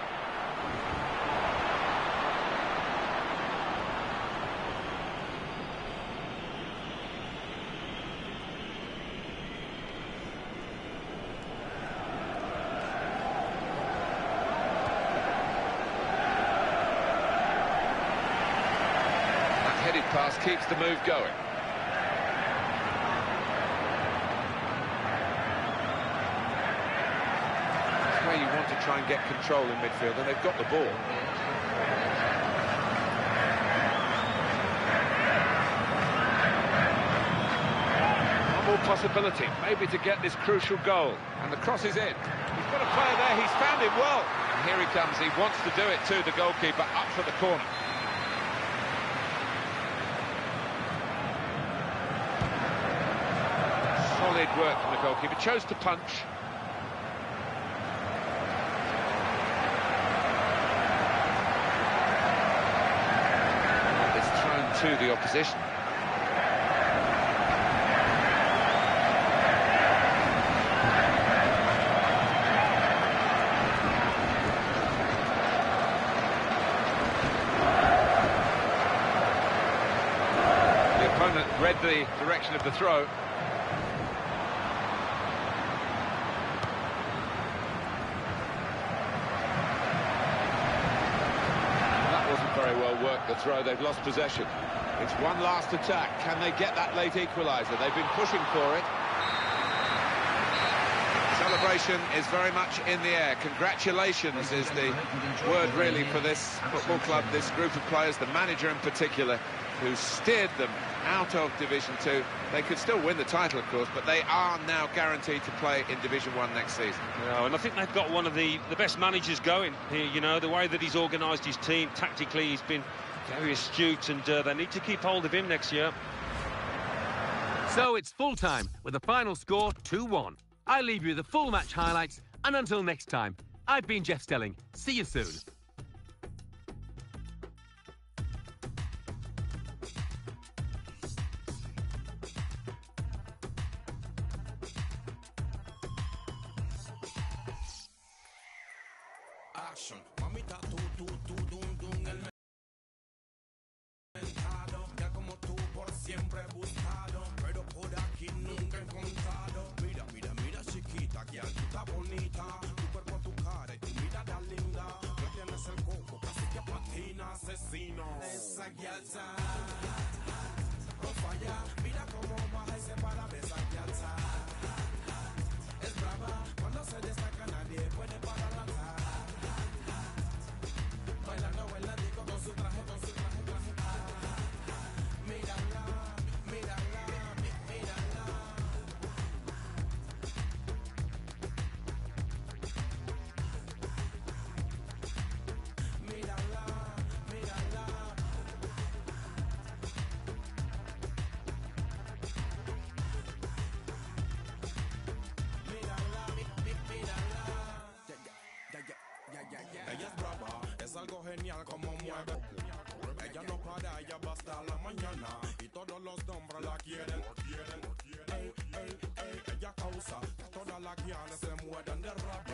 That headed pass keeps the move going. Where you want to try and get control in midfield, and they've got the ball. One more possibility, maybe to get this crucial goal, and the cross is in. He's got a player there, he's found him well. And here he comes, he wants to do it too, the goalkeeper, up for the corner. Solid work from the goalkeeper, chose to punch. to the opposition. The opponent read the direction of the throw. Very well worked, the throw. They've lost possession. It's one last attack. Can they get that late equaliser? They've been pushing for it. Celebration is very much in the air. Congratulations is the word really for this football club, this group of players, the manager in particular, who steered them out of Division 2. They could still win the title, of course, but they are now guaranteed to play in Division 1 next season. Yeah, and I think they've got one of the best managers going here, you know, the way that he's organised his team. Tactically, he's been very astute, and they need to keep hold of him next year. So it's full-time, with the final score 2-1. I leave you the full match highlights, and until next time, I've been Jeff Stelling. See you soon. Action, mamita, tú, dum, dum, el mentado, ya como tú por siempre he buscado, pero por aquí nunca he encontrado. Mira, mira, mira, chiquita, que tú estás bonita, tu cuerpo, tu cara y tu mirada linda, me tienes el coco, casi que patina, asesino. Esa guialza, no falla, mira cómo baja y se para de esa guialza. Es brava, cuando se destaca nadie puede parar la lanza. Bailando en la disco con su traje, mírala, mírala, mírala. Mírala, mírala. Mírala, mírala. Ella es brava, es algo genial como mueve. Ella no para, ella va hasta la mañana y todos los hombres la quieren. Ey, ey, ey, ella causa que todas las guianas se mueran de rabia,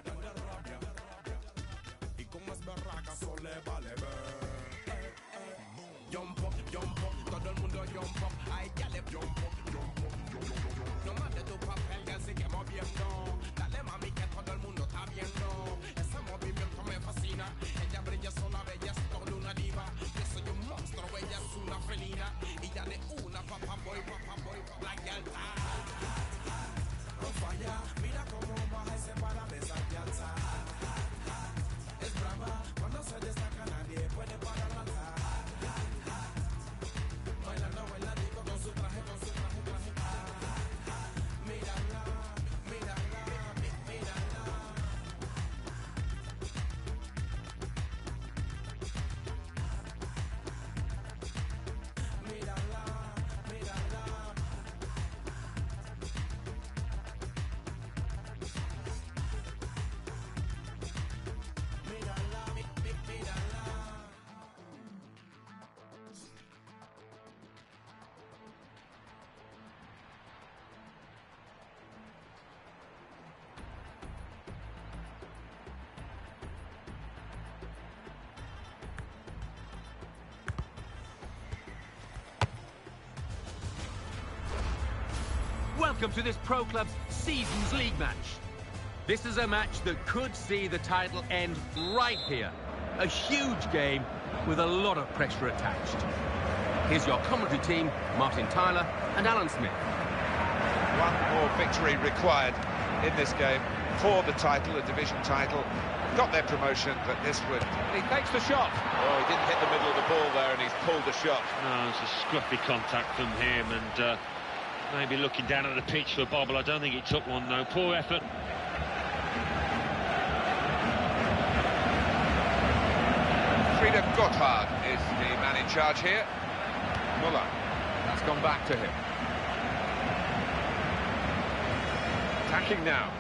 y como es berraca, eso le vale ver. Jump up, todo el mundo jump up. Ay, ya le jump up. No más de tu papel, ya sigue moviendo. Dale, mami, que todo el mundo está viendo. Ese movimiento me fascina. Ella brilla sola, bella, es toda una diva. Yo soy un monstruo, ella es una felina. Y dale una, papá boy, la guialza. No falla, mira cómo baja y se para de esa guialza. Es brava, cuando se destaca nadie puede parar la lanza. Bailando en la disco con su traje, mírala, mírala, mírala. Mírala, mírala. Mírala, mírala. Welcome to this Pro Club's Seasons League match. This is a match that could see the title end right here. A huge game with a lot of pressure attached. Here's your commentary team, Martin Tyler and Alan Smith. One more victory required in this game for the title, the division title. Got their promotion, but this would... He takes the shot. Oh, he didn't hit the middle of the ball there, and he's pulled the shot. No, it's a scruffy contact from him, and maybe looking down at the pitch for Bobble. I don't think he took one, though. Poor effort. Frieda Gotthard is the man in charge here. Muller, that's gone back to him. Attacking now.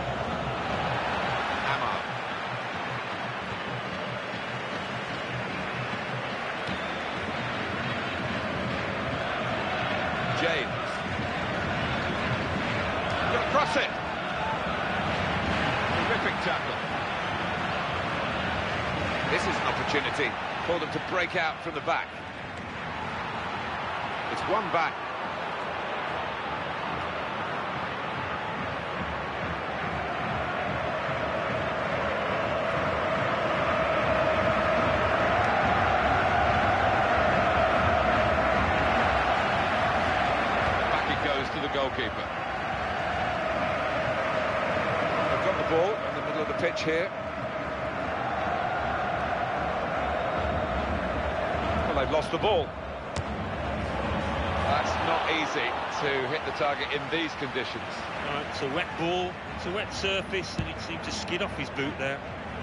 Amar. James. Gonna cross it. Terrific tackle. This is an opportunity for them to break out from the back. It's one back. Back it goes to the goalkeeper. They've got the ball in the middle of the pitch here. Well, they've lost the ball. That's not easy to hit the target in these conditions. Right, it's a wet ball, it's a wet surface, and it seemed to skid off his boot there.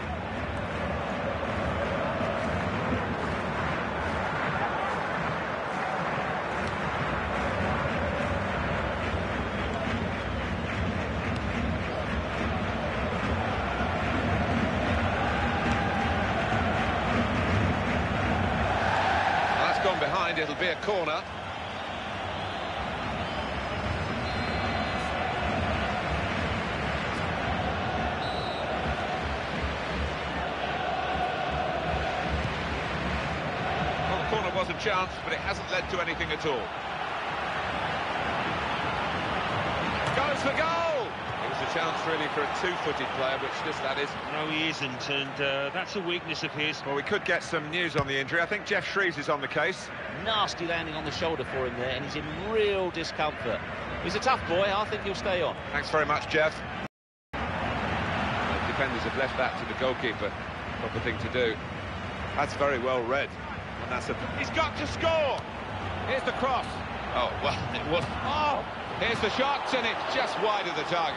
Well, that's gone behind, it'll be a corner. Was a chance, but it hasn't led to anything at all. Goes for goal! It was a chance really for a two-footed player, which that is. No, he isn't, and that's a weakness of his. Well, we could get some news on the injury. I think Jeff Shreves is on the case. Nasty landing on the shoulder for him there, and he's in real discomfort. He's a tough boy, I think he'll stay on. Thanks very much, Jeff. The defenders have left that to the goalkeeper. Proper thing to do. That's very well read. And that's he's got to score! Here's the cross. Oh, well, it was... Oh! Here's the shot, and it's just wide of the target.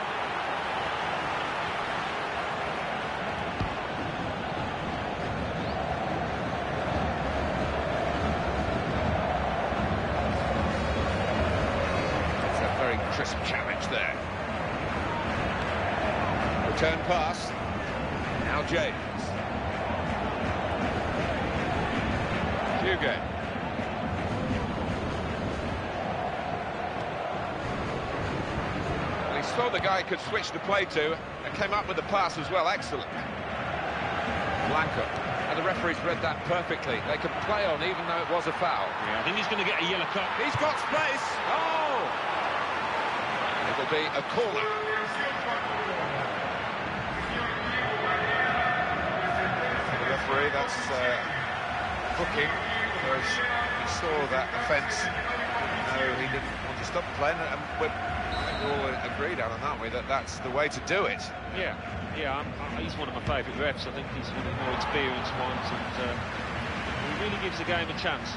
It's a very crisp challenge there. Return pass. Now James. Hugo. And he saw the guy could switch the play to and came up with the pass as well. Excellent. Blanco. And the referee's read that perfectly. They could play on even though it was a foul. Yeah, I think he's going to get a yellow card. He's got space. Oh! It'll be a corner. The referee, that's booking. Because he saw that offence. No, he didn't want to stop playing, and we're all agreed, Alan, aren't we, that that's the way to do it. Yeah, he's one of my favourite refs. I think he's one of the more experienced ones, and he really gives the game a chance.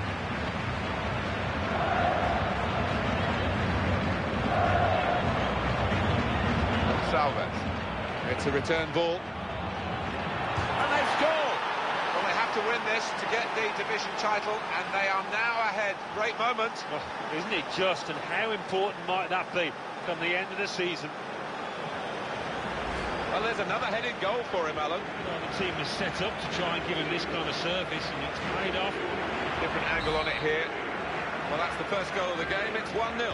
Salvez. It's a return ball. And they score! Well, they have to win this to get the division title, and they are now ahead. Great moment. Oh, isn't it just, and how important might that be come the end of the season? Well, there's another headed goal for him, Alan. Well, the team was set up to try and give him this kind of service, and it's paid off. Different angle on it here. Well, that's the first goal of the game. It's 1-0.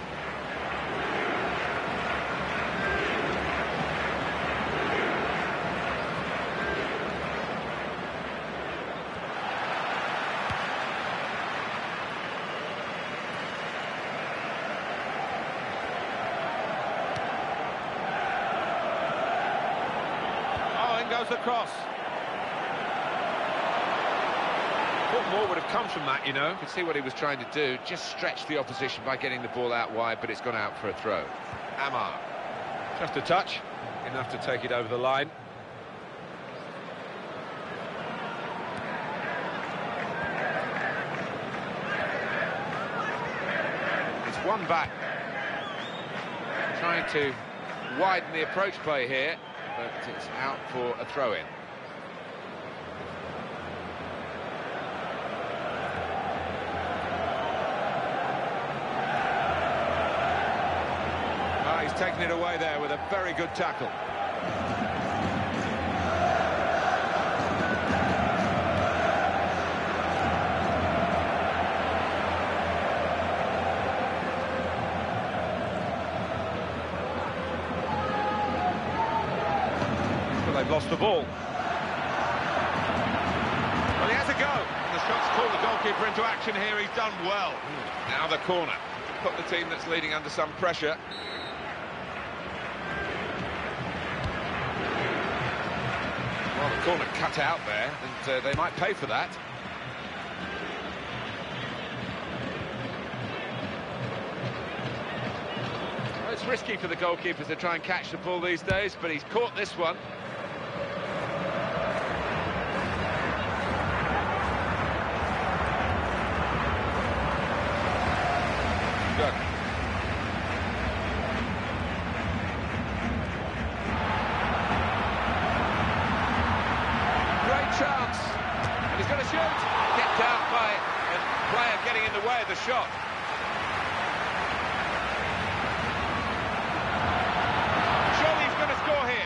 Goes across. What more would have come from that, you know? You could see what he was trying to do, just stretch the opposition by getting the ball out wide, but it's gone out for a throw. Amar. Just a touch, enough to take it over the line. It's one back. Trying to widen the approach play here. But it's out for a throw-in. Oh, he's taken it away there with a very good tackle. lost the ball. Well, he has a go. And the shot's called the goalkeeper into action here. He's done well. Now the corner. Put the team that's leading under some pressure. Well, the corner cut out there, and they might pay for that. Well, it's risky for the goalkeepers to try and catch the ball these days, but he's caught this one. Good. Chance, and he's going to shoot. Kept out by a player getting in the way of the shot. Surely he's going to score here.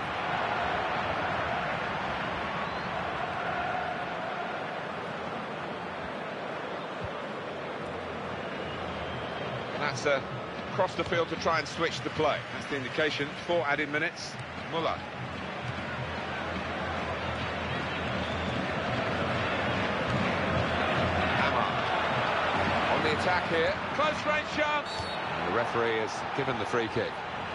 And that's across the field to try and switch the play. That's the indication. 4 added minutes. Muller. The attack here, close range chance. And the referee has given the free kick.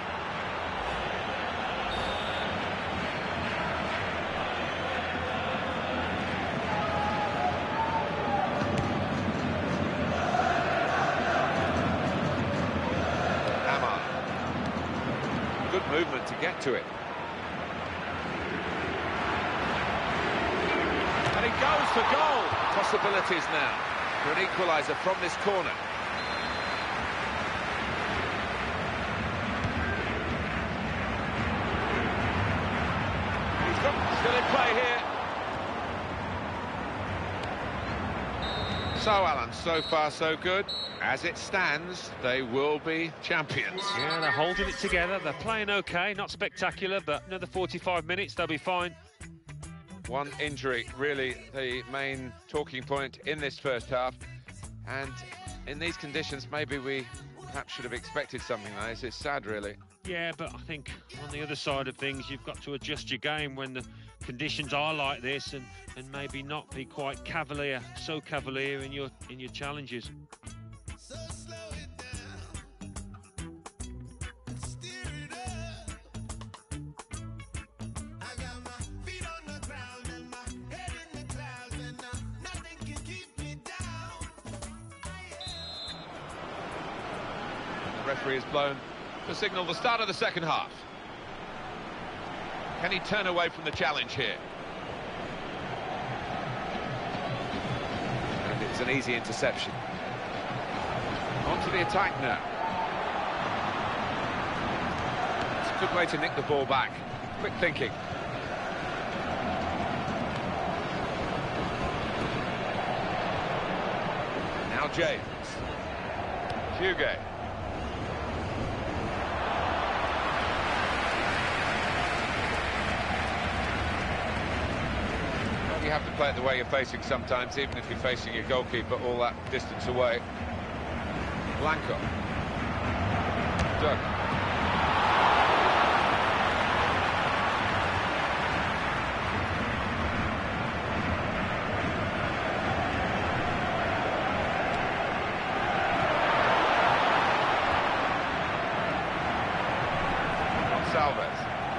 Hammer. Good movement to get to it. And he goes for goal. Possibilities now for an equaliser from this corner. He's still in play here. So, Alan, so far so good. As it stands, they will be champions. Yeah, they're holding it together. They're playing okay, not spectacular, but another 45 minutes, they'll be fine. One injury, really the main talking point in this first half. And in these conditions, maybe we perhaps should have expected something like this. It's sad, really. Yeah, but I think on the other side of things, you've got to adjust your game when the conditions are like this, and maybe not be quite so cavalier in your challenges. So slow it down, steer it up. I got my feet on the ground and my head in the clouds, and nothing can keep me down. The referee has blown to signal the start of the second half. Can he turn away from the challenge here? And it's an easy interception. On to the attack now. It's a good way to nick the ball back. Quick thinking. Now James. Hugo. You have to play it the way you're facing sometimes, even if you're facing your goalkeeper all that distance away. Blanco. Doug. Gonçalves.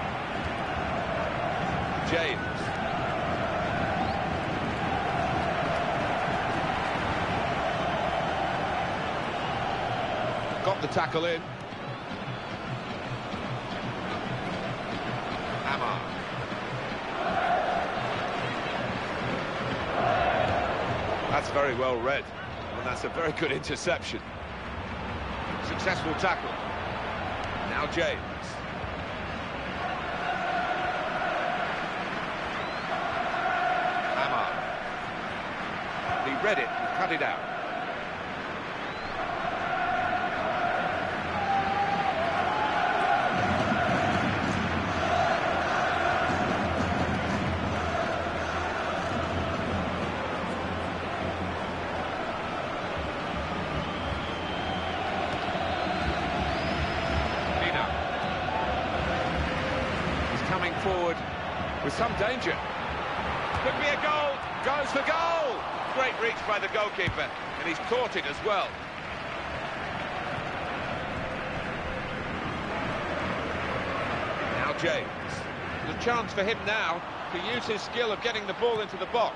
James. Got the tackle in. Hammer. That's very well read, and that's a very good interception. Successful tackle. Now James. Hammer. He read it and cut it out. Forward with some danger. Could be a goal. Goes for goal. Great reach by the goalkeeper, and he's caught it as well. Now James. There's a chance for him now to use his skill of getting the ball into the box.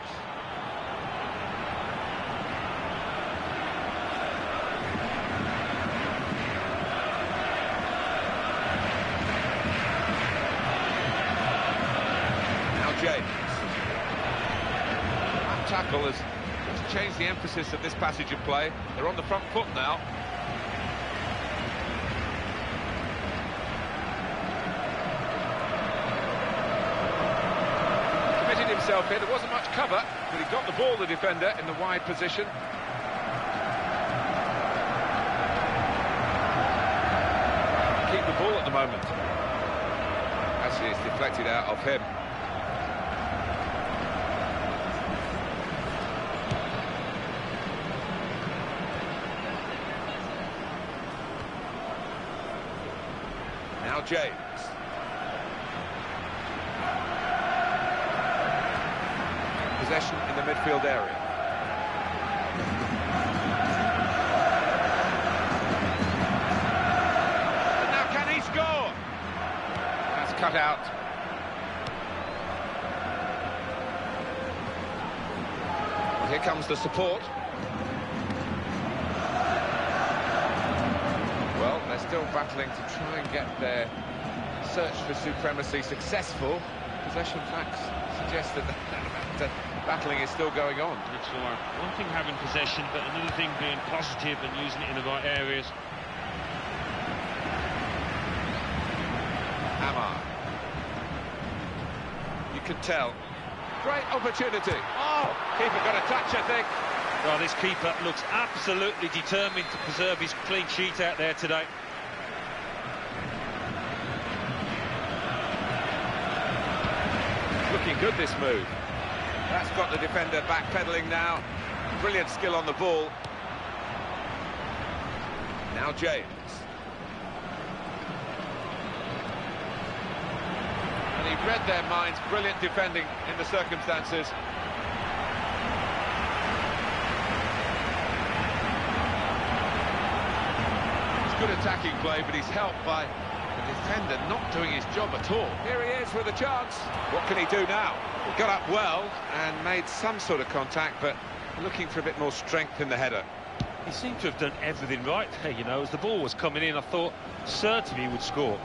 James. That tackle has changed the emphasis of this passage of play. They're on the front foot now. Committed himself here. There wasn't much cover, but he got the ball, the defender, in the wide position. Keep the ball at the moment. Actually, it's deflected out of him. Now James. Possession in the midfield area. And now can he score? That's cut out. Well, here comes the support. Well, they're still battling to try and get their search for supremacy successful. Possession facts suggest that the battling is still going on. That's right. One thing having possession, but another thing being positive and using it in the right areas. Amar. You can tell. Great opportunity. Oh, keeper got a touch, I think. Well, this keeper looks absolutely determined to preserve his clean sheet out there today. Looking good, this move. That's got the defender backpedaling now. Brilliant skill on the ball. Now James. And he read their minds. Brilliant defending in the circumstances. Good attacking play, but he's helped by the defender not doing his job at all. Here he is with a chance. What can he do now? He got up well and made some sort of contact, but looking for a bit more strength in the header. He seemed to have done everything right there, you know. As the ball was coming in, I thought certainly he would score.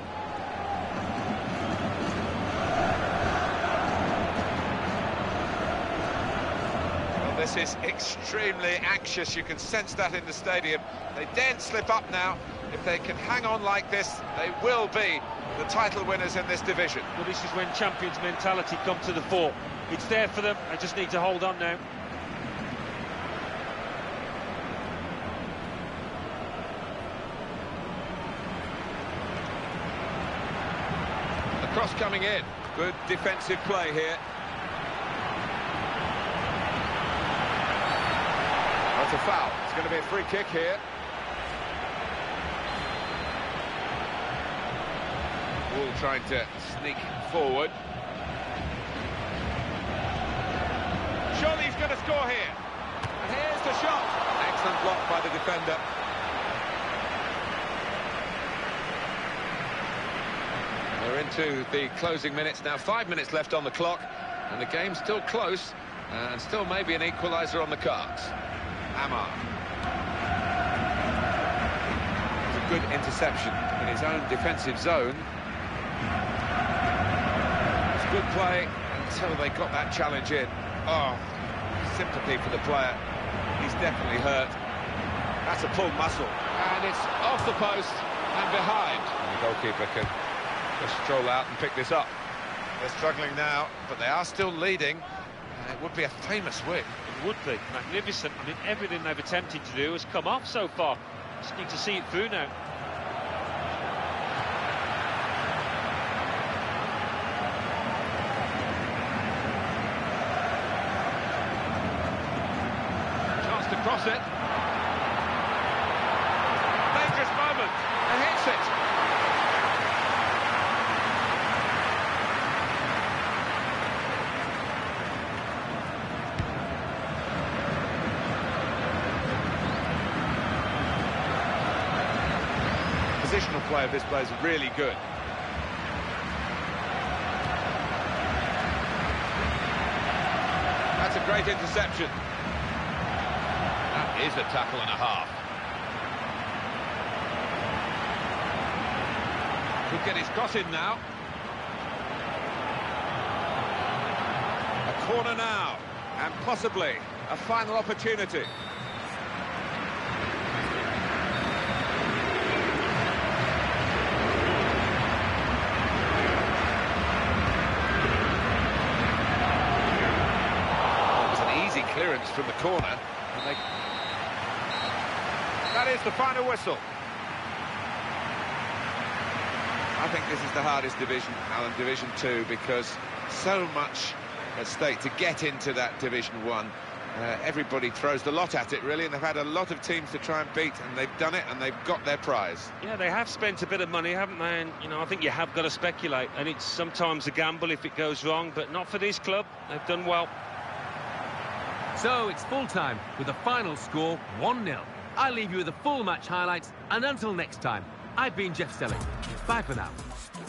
Well, this is extremely anxious. You can sense that in the stadium. They daren't slip up now. If they can hang on like this, they will be the title winners in this division. Well, this is when champions' mentality come to the fore. It's there for them. I just need to hold on now. The cross coming in. Good defensive play here. That's a foul. It's going to be a free kick here. Wall trying to sneak forward. Surely he's going to score here. And here's the shot. Excellent block by the defender. We're into the closing minutes now. 5 minutes left on the clock, and the game's still close, and still maybe an equaliser on the cards. Amar. It's a good interception in his own defensive zone. It's good play until they got that challenge in. Oh, sympathy for the player. He's definitely hurt. That's a pulled muscle. And it's off the post and behind. And the goalkeeper can just stroll out and pick this up. They're struggling now, but they are still leading. And it would be a famous win. It would be. Magnificent. I mean, everything they've attempted to do has come off so far. Just need to see it through now. Chance to cross it. Dangerous moment. And hits it. positional play of this player is really good. That's a great interception. That is a tackle and a half. Could get his cross in now. A corner now, and possibly a final opportunity. Clearance from the corner, and that is the final whistle. I think this is the hardest division, Alan, Division 2, because so much at stake to get into that Division 1. Everybody throws the lot at it, really, and they've had a lot of teams to try and beat, and they've done it, and they've got their prize. Yeah, they have spent a bit of money, haven't they? And, you know, I think you have got to speculate, and it's sometimes a gamble if it goes wrong, but not for this club. They've done well. So it's full-time with the final score 1-0. I'll leave you with the full match highlights, and until next time, I've been Jeff Stelling. Bye for now.